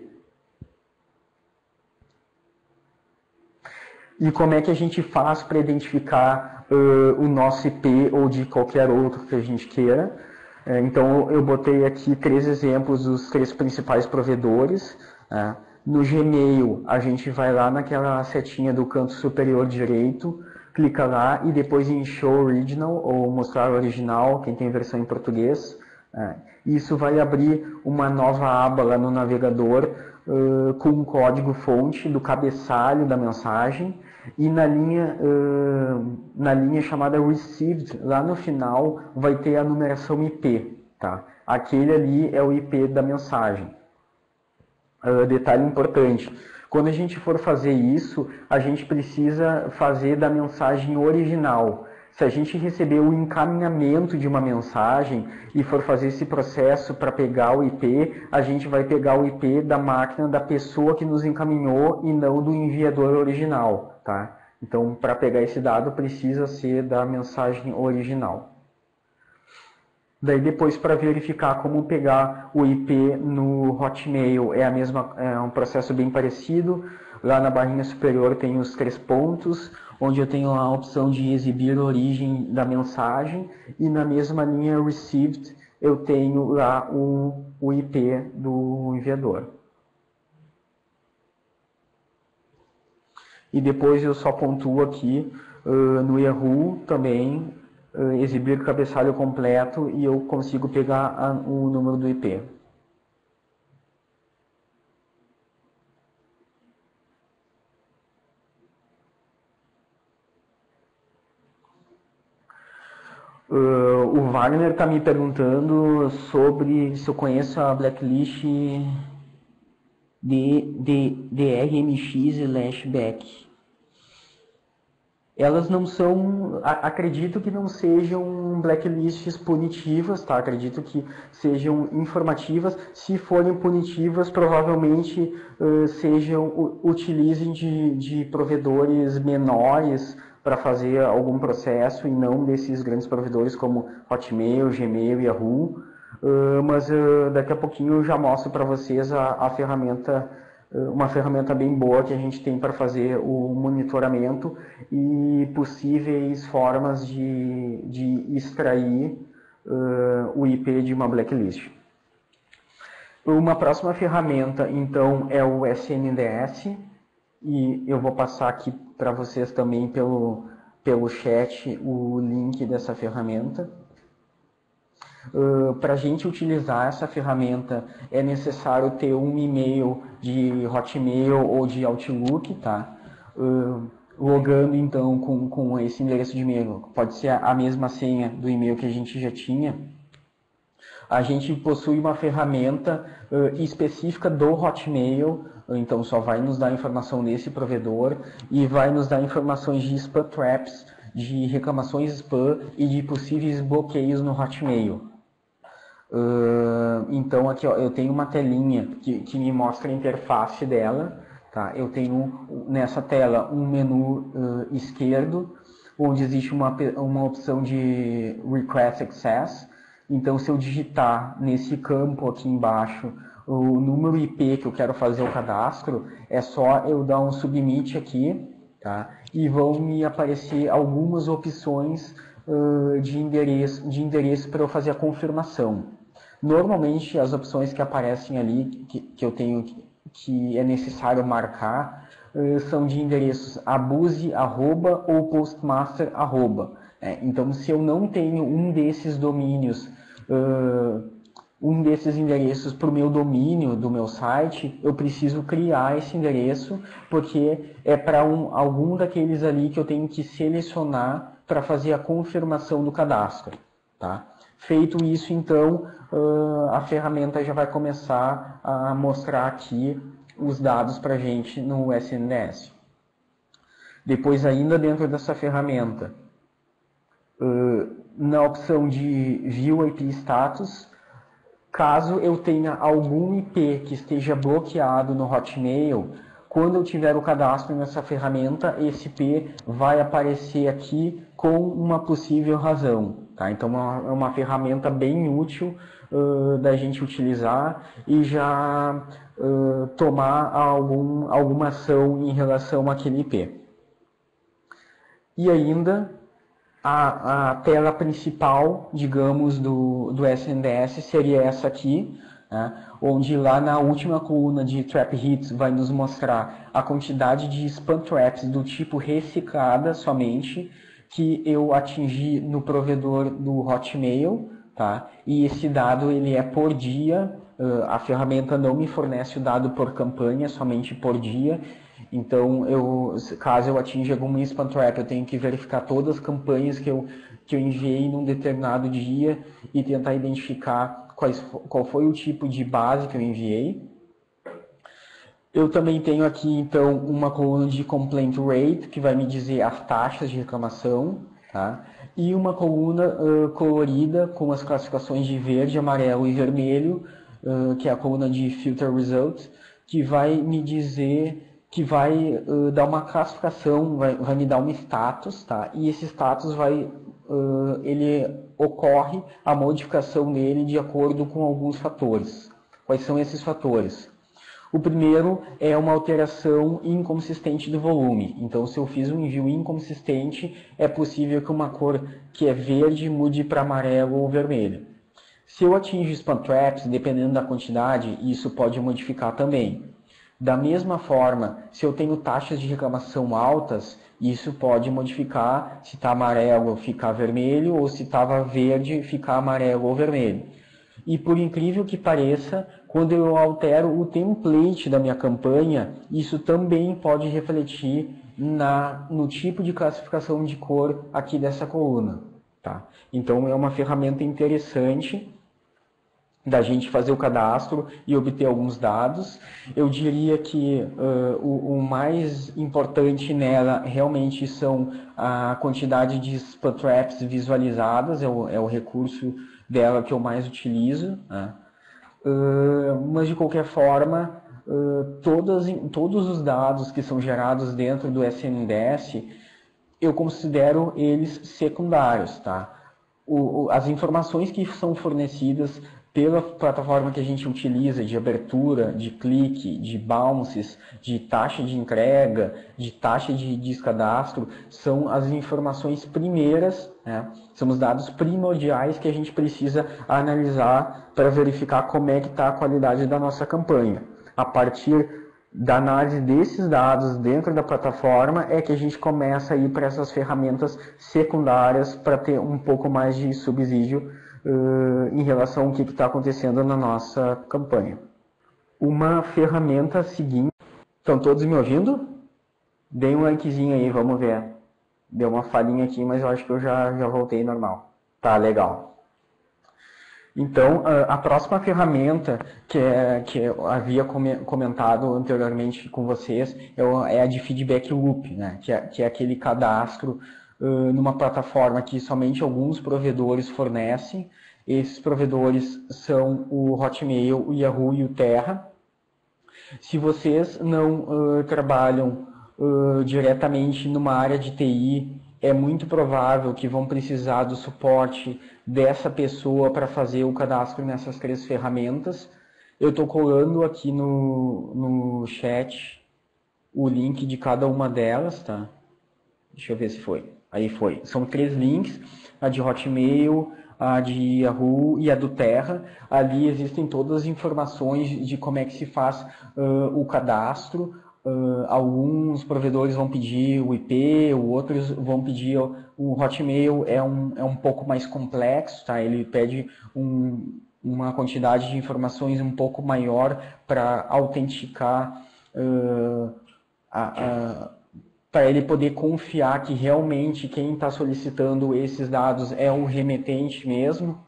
E como é que a gente faz para identificar o nosso IP ou de qualquer outro que a gente queira. Então eu botei aqui 3 exemplos dos 3 principais provedores. No Gmail, a gente vai lá naquela setinha do canto superior direito, clica lá e depois em Show Original, ou mostrar original, quem tem versão em português. Isso vai abrir uma nova aba lá no navegador com um código-fonte do cabeçalho da mensagem e na linha chamada Received, lá no final vai ter a numeração IP. Tá? Aquele ali é o IP da mensagem. Detalhe importante, quando a gente for fazer isso, a gente precisa fazer da mensagem original. Se a gente receber o encaminhamento de uma mensagem e for fazer esse processo para pegar o IP, a gente vai pegar o IP da máquina da pessoa que nos encaminhou e não do enviador original. Tá? Então, para pegar esse dado, precisa ser da mensagem original. Daí depois, para verificar como pegar o IP no Hotmail, é um processo bem parecido. Lá na barrinha superior tem os 3 pontos, onde eu tenho a opção de exibir a origem da mensagem, e na mesma linha Received eu tenho lá o IP do enviador. E depois eu só pontuo aqui no Yahoo também, exibir o cabeçalho completo e eu consigo pegar o número do IP. O Wagner está me perguntando sobre se eu conheço a blacklist de RMX/back. Elas não são, acredito que não sejam blacklists punitivas, tá? Acredito que sejam informativas. Se forem punitivas, provavelmente utilizem de provedores menores para fazer algum processo e não desses grandes provedores como Hotmail, Gmail, Yahoo. Mas daqui a pouquinho eu já mostro para vocês a ferramenta, uma ferramenta bem boa que a gente tem para fazer o monitoramento e possíveis formas de extrair o IP de uma blacklist. Uma próxima ferramenta, então, é o SNDS, e eu vou passar aqui para vocês também pelo chat o link dessa ferramenta. Para a gente utilizar essa ferramenta é necessário ter um e-mail de Hotmail ou de Outlook, tá? Logando então com esse endereço de e-mail, pode ser a mesma senha do e-mail que a gente já tinha. A gente possui uma ferramenta específica do Hotmail, então só vai nos dar informação nesse provedor e vai nos dar informações de spam traps, de reclamações spam e de possíveis bloqueios no Hotmail. Então aqui ó, eu tenho uma telinha que me mostra a interface dela. Tá? Eu tenho nessa tela um menu esquerdo, onde existe uma opção de Request Access. Então se eu digitar nesse campo aqui embaixo o número IP que eu quero fazer o cadastro, é só eu dar um submit aqui, tá? E vão me aparecer algumas opções de endereço para eu fazer a confirmação. Normalmente as opções que aparecem ali, que eu tenho que é necessário marcar, são de endereços abuse, arroba ou postmaster, arroba. Então se eu não tenho um desses domínios, um desses endereços para o meu domínio do meu site, eu preciso criar esse endereço, porque é para algum daqueles ali que eu tenho que selecionar para fazer a confirmação do cadastro. Tá? Feito isso, então, a ferramenta já vai começar a mostrar aqui os dados para a gente no SNDS. Depois, ainda dentro dessa ferramenta, na opção de View IP Status, caso eu tenha algum IP que esteja bloqueado no Hotmail, quando eu tiver o cadastro nessa ferramenta, esse IP vai aparecer aqui com uma possível razão. Tá? Então é uma ferramenta bem útil da gente utilizar e já tomar alguma ação em relação àquele IP. E ainda a tela principal, digamos, do SNDS seria essa aqui, né? Onde lá na última coluna de Trap Hits vai nos mostrar a quantidade de spam traps do tipo reciclada somente, que eu atingi no provedor do Hotmail, tá? E esse dado ele é por dia, a ferramenta não me fornece o dado por campanha, somente por dia. Então, caso eu atinja algum spam trap, eu tenho que verificar todas as campanhas que eu enviei num determinado dia e tentar identificar qual foi o tipo de base que eu enviei. Eu também tenho aqui, então, uma coluna de Complaint Rate, que vai me dizer as taxas de reclamação, tá? E uma coluna colorida com as classificações de verde, amarelo e vermelho, que é a coluna de Filter Results, que vai me dizer, que vai dar uma classificação, vai me dar um status, tá? E esse status ele ocorre a modificação dele de acordo com alguns fatores. Quais são esses fatores? O primeiro é uma alteração inconsistente do volume. Então, se eu fiz um envio inconsistente, é possível que uma cor que é verde mude para amarelo ou vermelho. Se eu atingo spam traps, dependendo da quantidade, isso pode modificar também. Da mesma forma, se eu tenho taxas de reclamação altas, isso pode modificar se está amarelo ficar vermelho ou se estava verde ficar amarelo ou vermelho. E por incrível que pareça, quando eu altero o template da minha campanha, isso também pode refletir no tipo de classificação de cor aqui dessa coluna. Tá? Então é uma ferramenta interessante da gente fazer o cadastro e obter alguns dados. Eu diria que o mais importante nela realmente são a quantidade de spam traps visualizadas, é o recurso dela que eu mais utilizo, né? Mas de qualquer forma, todos os dados que são gerados dentro do SNDS, eu considero eles secundários, tá? As informações que são fornecidas pela plataforma que a gente utiliza, de abertura, de clique, de bounces, de taxa de entrega, de taxa de descadastro, são as informações primeiras, né? São os dados primordiais que a gente precisa analisar para verificar como é que está a qualidade da nossa campanha. A partir da análise desses dados dentro da plataforma é que a gente começa a ir para essas ferramentas secundárias para ter um pouco mais de subsídio em relação ao que está acontecendo na nossa campanha. Uma ferramenta seguinte... Estão todos me ouvindo? Deem um likezinho aí, vamos ver. Deu uma falhinha aqui, mas eu acho que eu já voltei normal. Tá, legal. Então, a próxima ferramenta que eu havia comentado anteriormente com vocês é a de Feedback Loop, né? que é aquele cadastro numa plataforma que somente alguns provedores fornecem Esses provedores são o Hotmail, o Yahoo e o Terra. Se vocês não trabalham diretamente numa área de TI, é muito provável que vão precisar do suporte dessa pessoa para fazer o cadastro nessas 3 ferramentas. Eu estou colando aqui no chat o link de cada uma delas, tá? Deixa eu ver se foi. Aí foi. São 3 links, a de Hotmail, a de Yahoo e a do Terra. Ali existem todas as informações de como é que se faz o cadastro. Alguns provedores vão pedir o IP, outros vão pedir o Hotmail, é um pouco mais complexo, tá? Ele pede uma quantidade de informações um pouco maior para autenticar, para ele poder confiar que realmente quem está solicitando esses dados é o remetente mesmo.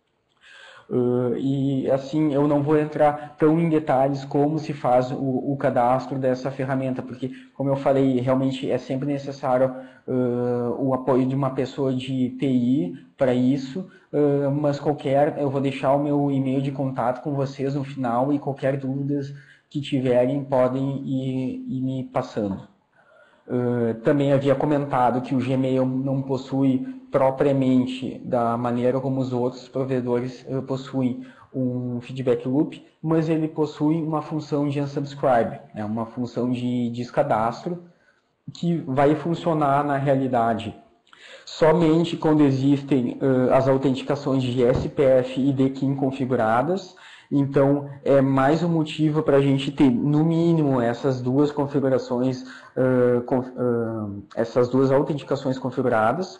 E assim, eu não vou entrar tão em detalhes como se faz o cadastro dessa ferramenta, porque, como eu falei, realmente é sempre necessário o apoio de uma pessoa de TI para isso, mas eu vou deixar o meu e-mail de contato com vocês no final e qualquer dúvidas que tiverem podem ir me passando. Também havia comentado que o Gmail não possui propriamente da maneira como os outros provedores possuem um feedback loop, mas ele possui uma função de unsubscribe, uma função de descadastro que vai funcionar na realidade somente quando existem as autenticações de SPF e DKIM configuradas. Então, é mais um motivo para a gente ter, no mínimo, essas 2 configurações, essas 2 autenticações configuradas.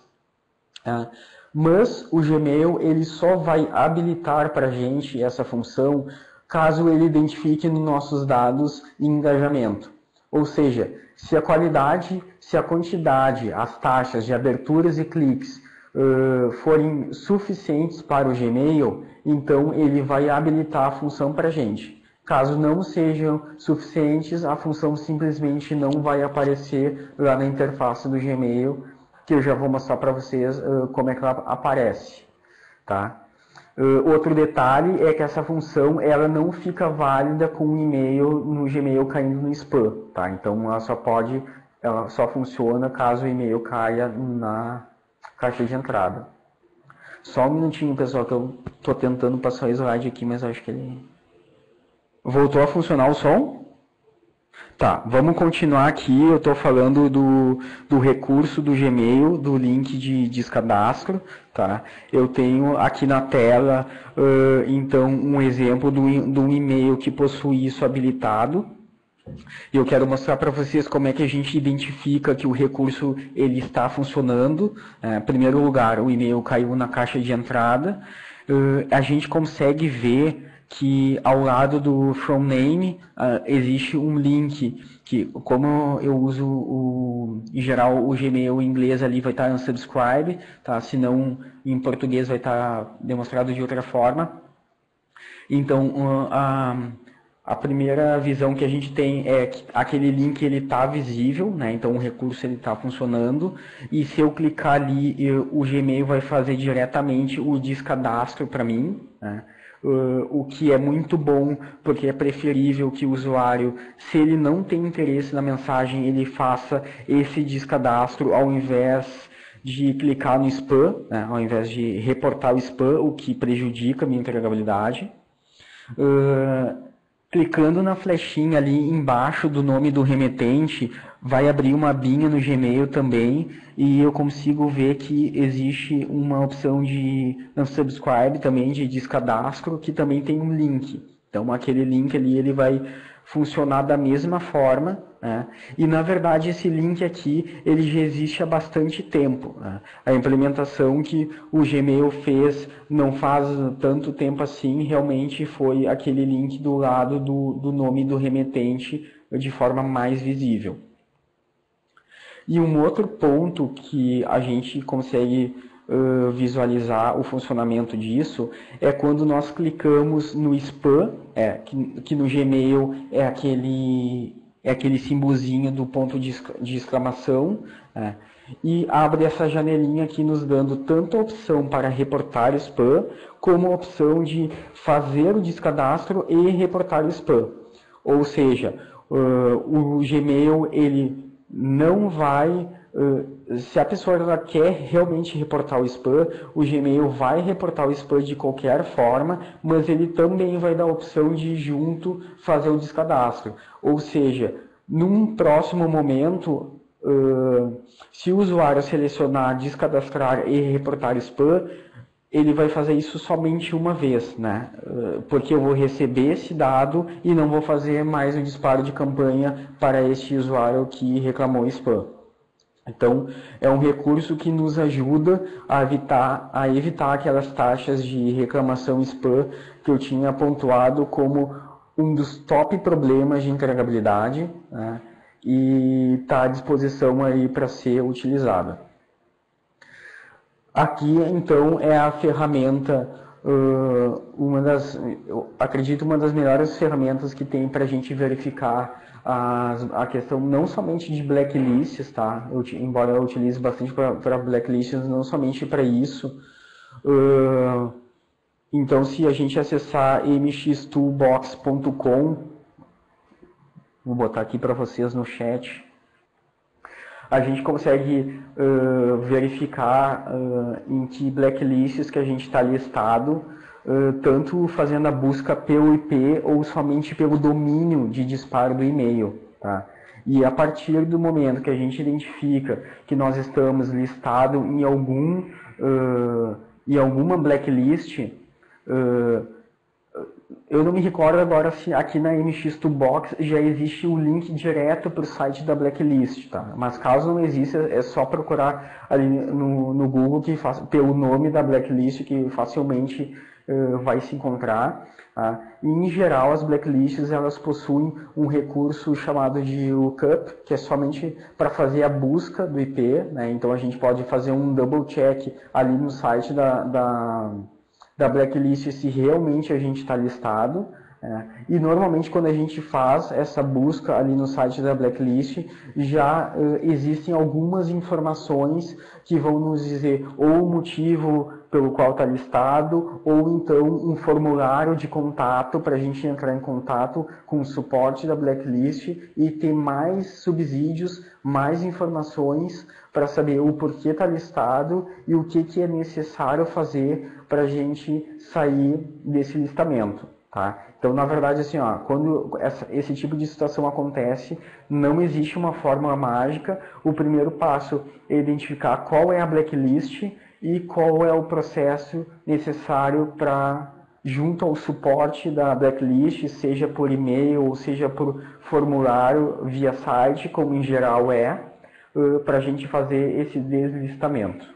Mas o Gmail ele só vai habilitar para a gente essa função caso ele identifique nos nossos dados engajamento. Ou seja, se a qualidade, se a quantidade, as taxas de aberturas e cliques forem suficientes para o Gmail, então ele vai habilitar a função para a gente. Caso não sejam suficientes, a função simplesmente não vai aparecer lá na interface do Gmail, que eu já vou mostrar para vocês como é que ela aparece. Tá? Outro detalhe é que essa função ela não fica válida com o e-mail no Gmail caindo no spam. Tá? Então ela só funciona caso o e-mail caia na caixa de entrada. Só um minutinho, pessoal, que eu estou tentando passar o slide aqui, mas acho que ele... Voltou a funcionar o som? Tá, vamos continuar aqui. Eu estou falando do recurso do Gmail, do link de descadastro. Tá? Eu tenho aqui na tela, então, um exemplo de um e-mail que possui isso habilitado. E eu quero mostrar para vocês como é que a gente identifica que o recurso ele está funcionando. Em primeiro lugar, o e-mail caiu na caixa de entrada. A gente consegue ver que ao lado do from name existe um link que, como eu uso em geral o Gmail em inglês ali vai estar unsubscribe, tá? Se não em português vai estar demonstrado de outra forma. Então a primeira visão que a gente tem é que aquele link ele está visível, né? Então o recurso ele está funcionando, e se eu clicar ali o Gmail vai fazer diretamente o descadastro para mim, né? O que é muito bom, porque é preferível que o usuário, se ele não tem interesse na mensagem, ele faça esse descadastro ao invés de clicar no spam, né? Ao invés de reportar o spam, o que prejudica a minha entregabilidade. Clicando na flechinha ali embaixo do nome do remetente, vai abrir uma abinha no Gmail também, e eu consigo ver que existe uma opção de unsubscribe também, de descadastro, que também tem um link. Então aquele link ali ele vai funcionar da mesma forma, né? E na verdade esse link aqui ele já existe há bastante tempo, né? A implementação que o Gmail fez não faz tanto tempo assim, realmente foi aquele link do lado do nome do remetente de forma mais visível. E um outro ponto que a gente consegue visualizar o funcionamento disso é quando nós clicamos no spam, que no Gmail é aquele símbolozinho do ponto de exclamação, e abre essa janelinha aqui nos dando tanto a opção para reportar spam, como a opção de fazer o descadastro e reportar o spam. Ou seja, o Gmail ele não vai, se a pessoa ela quer realmente reportar o spam, o Gmail vai reportar o spam de qualquer forma, mas ele também vai dar a opção de junto fazer o descadastro. Ou seja, num próximo momento, se o usuário selecionar descadastrar e reportar spam, ele vai fazer isso somente uma vez, né? Porque eu vou receber esse dado e não vou fazer mais um disparo de campanha para este usuário que reclamou spam. Então, é um recurso que nos ajuda a evitar aquelas taxas de reclamação spam que eu tinha pontuado como um dos top problemas de entregabilidade, né? E está à disposição aí para ser utilizada. Aqui, então, é a ferramenta, eu acredito, uma das melhores ferramentas que tem para a gente verificar a questão não somente de blacklists, tá? Embora eu utilize bastante para blacklists, não somente para isso. Então, se a gente acessar mxtoolbox.com, vou botar aqui para vocês no chat, a gente consegue verificar em que blacklists que a gente está listado, tanto fazendo a busca pelo IP ou somente pelo domínio de disparo do e-mail. Tá? E a partir do momento que a gente identifica que nós estamos listados em alguma blacklist, eu não me recordo agora se aqui na MX Toolbox já existe o link direto para o site da blacklist, tá? Mas caso não exista, é só procurar ali no Google pelo nome da blacklist que facilmente vai se encontrar. Tá? E, em geral, as blacklists elas possuem um recurso chamado de lookup, que é somente para fazer a busca do IP, né? Então a gente pode fazer um double check ali no site da blacklist se realmente a gente está listado. E normalmente quando a gente faz essa busca ali no site da blacklist, já existem algumas informações que vão nos dizer ou o motivo pelo qual está listado, ou então um formulário de contato para a gente entrar em contato com o suporte da blacklist e ter mais subsídios, mais informações para saber o porquê está listado e o que é necessário fazer para a gente sair desse listamento. Tá? Então, na verdade, assim, quando esse tipo de situação acontece, não existe uma fórmula mágica. O primeiro passo é identificar qual é a blacklist e qual é o processo necessário para, junto ao suporte da blacklist, seja por e-mail ou seja por formulário via site, como em geral para a gente fazer esse deslistamento.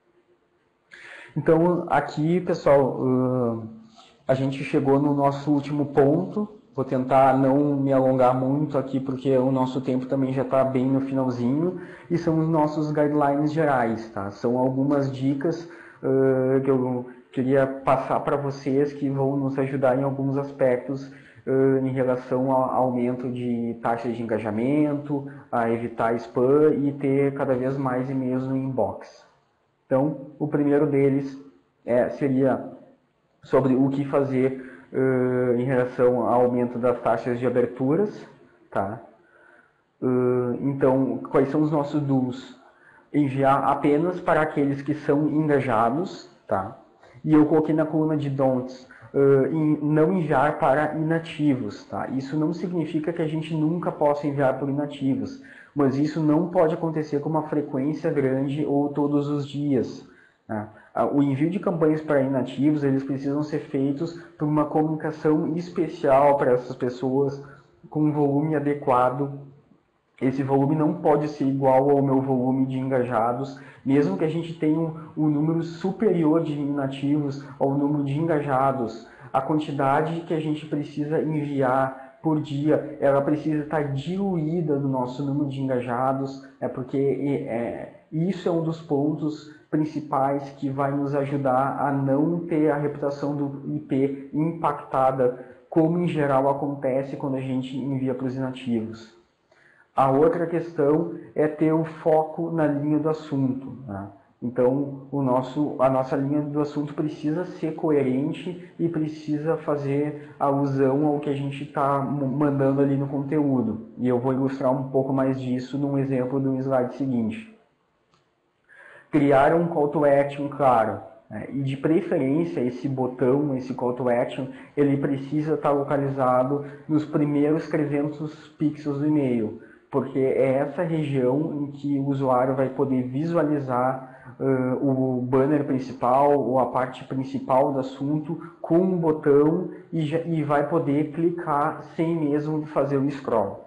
Então, aqui, pessoal, a gente chegou no nosso último ponto. Vou tentar não me alongar muito aqui, porque o nosso tempo também já está bem no finalzinho. E são os nossos guidelines gerais, tá? São algumas dicas que eu queria passar para vocês que vão nos ajudar em alguns aspectos em relação ao aumento de taxas de engajamento, a evitar spam e ter cada vez mais e-mails no inbox. Então, o primeiro deles seria sobre o que fazer em relação ao aumento das taxas de aberturas. Tá? Então, quais são os nossos do's? Enviar apenas para aqueles que são engajados. Tá? E eu coloquei na coluna de don'ts, não enviar para inativos. Tá? Isso não significa que a gente nunca possa enviar por inativos, mas isso não pode acontecer com uma frequência grande ou todos os dias. Tá? O envio de campanhas para inativos, eles precisam ser feitos por uma comunicação especial para essas pessoas com um volume adequado. Esse volume não pode ser igual ao meu volume de engajados, mesmo que a gente tenha um número superior de inativos ao número de engajados. A quantidade que a gente precisa enviar por dia, ela precisa estar diluída no nosso número de engajados, porque isso é um dos pontos principais que vai nos ajudar a não ter a reputação do IP impactada, como em geral acontece quando a gente envia para os inativos. A outra questão é ter o foco na linha do assunto, né? Então, a nossa linha do assunto precisa ser coerente e precisa fazer alusão ao que a gente está mandando ali no conteúdo. E eu vou ilustrar um pouco mais disso num exemplo do slide seguinte. Criar um call to action claro, né? E de preferência esse botão, esse call to action, ele precisa estar localizado nos primeiros 300 pixels do e-mail, porque é essa região em que o usuário vai poder visualizar o banner principal ou a parte principal do assunto com um botão e vai poder clicar sem mesmo fazer o scroll.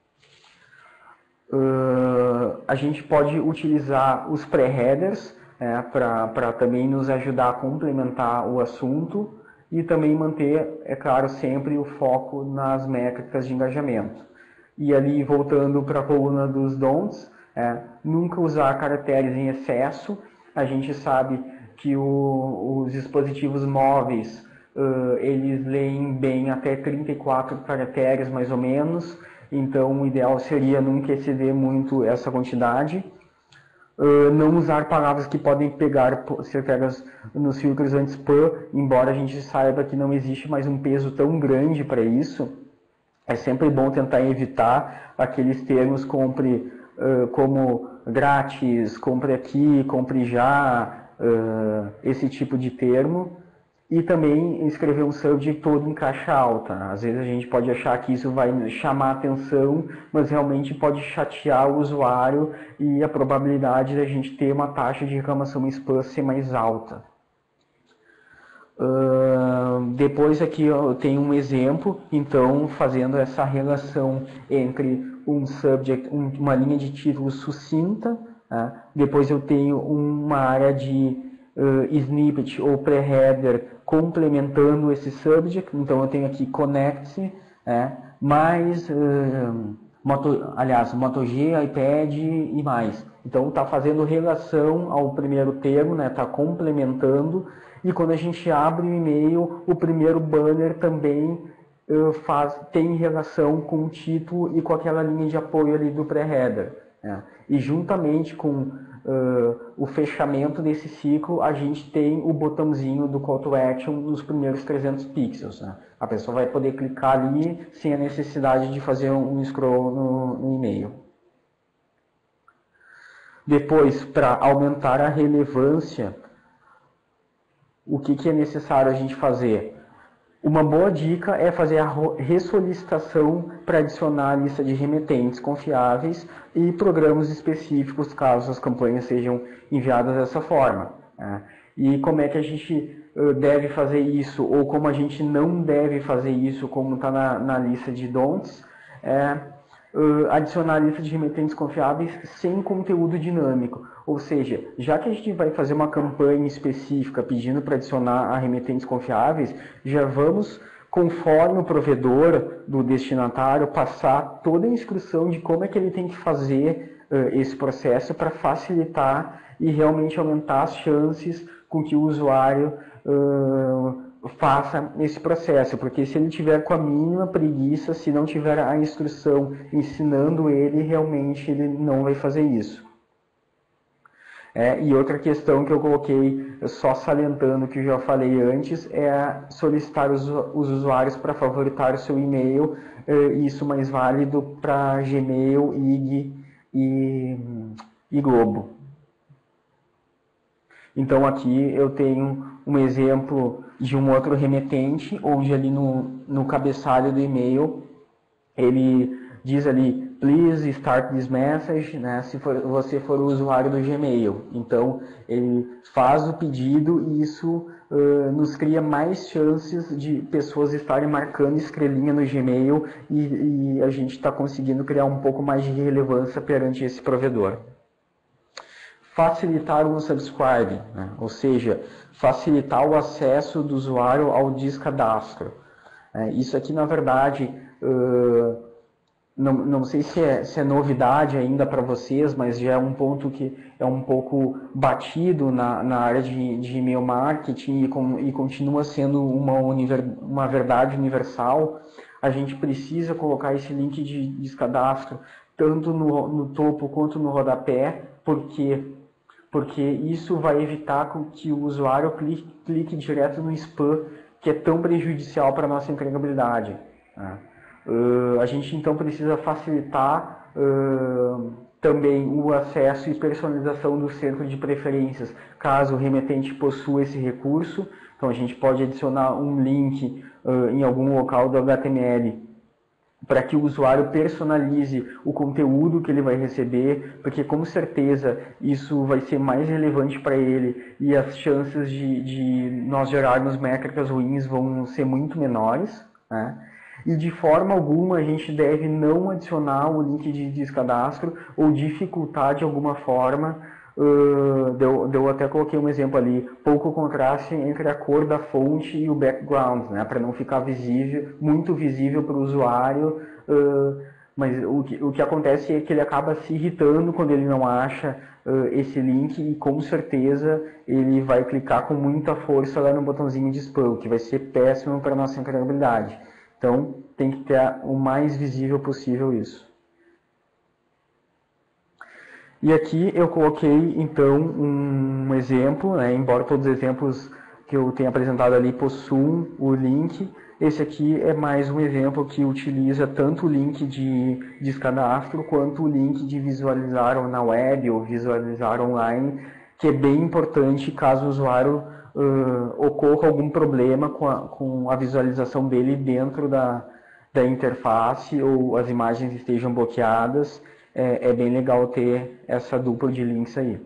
A gente pode utilizar os pré-headers para também nos ajudar a complementar o assunto e também manter, é claro, sempre o foco nas métricas de engajamento. E ali, voltando para a coluna dos don'ts, nunca usar caracteres em excesso. A gente sabe que os dispositivos móveis, eles leem bem até 34 caracteres, mais ou menos. Então, o ideal seria nunca exceder muito essa quantidade. Não usar palavras que podem ser pegas nos filtros anti-spam, embora a gente saiba que não existe mais um peso tão grande para isso. É sempre bom tentar evitar aqueles termos como grátis, compre aqui, compre já, esse tipo de termo. E também escrever um subject todo em caixa alta. Às vezes a gente pode achar que isso vai chamar atenção, mas realmente pode chatear o usuário e a probabilidade da gente ter uma taxa de reclamação em spam ser mais alta. Depois aqui eu tenho um exemplo, então fazendo essa relação entre um subject, uma linha de título sucinta, depois eu tenho uma área de snippet ou pré-header complementando esse subject, então eu tenho aqui connect, mais Moto G, iPad e mais. Então está fazendo relação ao primeiro termo, está complementando, e quando a gente abre o e-mail, o primeiro banner também tem relação com o título e com aquela linha de apoio ali do pré-header. E juntamente com o fechamento desse ciclo, a gente tem o botãozinho do call to action nos primeiros 300 pixels. A pessoa vai poder clicar ali sem a necessidade de fazer um scroll no e-mail. Depois, para aumentar a relevância, o que é necessário a gente fazer? Uma boa dica é fazer a ressolicitação para adicionar a lista de remetentes confiáveis e programas específicos, caso as campanhas sejam enviadas dessa forma. E como é que a gente deve fazer isso, ou como a gente não deve fazer isso, como está na lista de don'ts, adicionar a lista de remetentes confiáveis sem conteúdo dinâmico. Ou seja, já que a gente vai fazer uma campanha específica pedindo para adicionar a remetentes confiáveis, já vamos, conforme o provedor do destinatário, passar toda a instrução de como é que ele tem que fazer esse processo para facilitar e realmente aumentar as chances com que o usuário faça esse processo, porque se ele tiver com a mínima preguiça, se não tiver a instrução ensinando ele, realmente ele não vai fazer isso. E outra questão que eu coloquei, só salientando o que eu já falei antes, é solicitar os usuários para favoritar o seu e-mail, isso mais válido para Gmail, IG e Globo. Então aqui eu tenho um exemplo de um outro remetente, onde ali no cabeçalho do e-mail ele diz ali, please start this message, se você for o usuário do Gmail. Então ele faz o pedido e isso nos cria mais chances de pessoas estarem marcando estrelinha no Gmail e a gente está conseguindo criar um pouco mais de relevância perante esse provedor. Facilitar o unsubscribe, ou seja, facilitar o acesso do usuário ao descadastro. Isso aqui, na verdade, não sei se é novidade ainda para vocês, mas já é um ponto que é um pouco batido na área de e-mail marketing e continua sendo uma verdade universal. A gente precisa colocar esse link de descadastro tanto no topo quanto no rodapé, porque isso vai evitar que o usuário clique direto no spam, que é tão prejudicial para a nossa entregabilidade. A gente então precisa facilitar também o acesso e personalização do centro de preferências, caso o remetente possua esse recurso. Então a gente pode adicionar um link em algum local do HTML para que o usuário personalize o conteúdo que ele vai receber, porque com certeza isso vai ser mais relevante para ele e as chances de nós gerarmos métricas ruins vão ser muito menores, né? E de forma alguma a gente deve não adicionar o link de descadastro ou dificultar de alguma forma. Eu até coloquei um exemplo ali, pouco contraste entre a cor da fonte e o background, né, para não ficar visível, muito visível para o usuário, mas o que acontece é que ele acaba se irritando quando ele não acha esse link e com certeza ele vai clicar com muita força lá no botãozinho de spam, que vai ser péssimo para a nossa entregabilidade. Então tem que ter o mais visível possível isso. E aqui eu coloquei, então, um exemplo, né? Embora todos os exemplos que eu tenho apresentado ali possuam o link, esse aqui é mais um exemplo que utiliza tanto o link de descadastro quanto o link de visualizar na web ou visualizar online, que é bem importante caso o usuário ocorra algum problema com a visualização dele dentro da interface ou as imagens estejam bloqueadas. É bem legal ter essa dupla de links aí.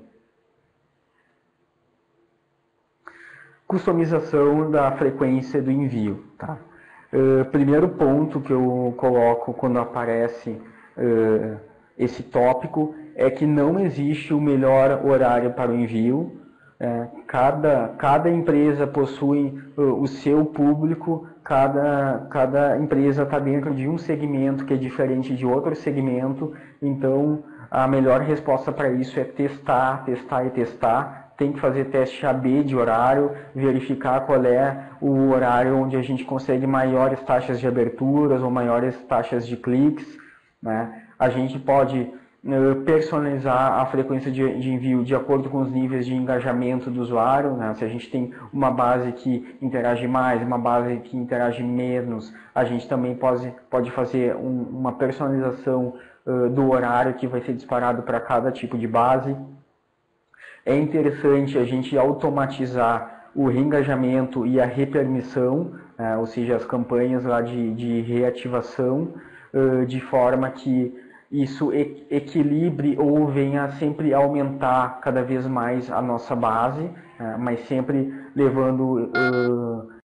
Customização da frequência do envio. Tá? Primeiro ponto que eu coloco quando aparece esse tópico é que não existe o melhor horário para o envio. Cada empresa possui o seu público, cada empresa está dentro de um segmento que é diferente de outro segmento, então a melhor resposta para isso é testar, testar e testar. Tem que fazer teste AB de horário, verificar qual é o horário onde a gente consegue maiores taxas de aberturas ou maiores taxas de cliques, né? A gente pode personalizar a frequência de envio de acordo com os níveis de engajamento do usuário, né? Se a gente tem uma base que interage mais, uma base que interage menos, a gente também pode fazer uma personalização do horário que vai ser disparado para cada tipo de base. É interessante a gente automatizar o reengajamento e a repermissão, ou seja, as campanhas lá de reativação, de forma que isso equilibre ou venha sempre aumentar cada vez mais a nossa base, mas sempre levando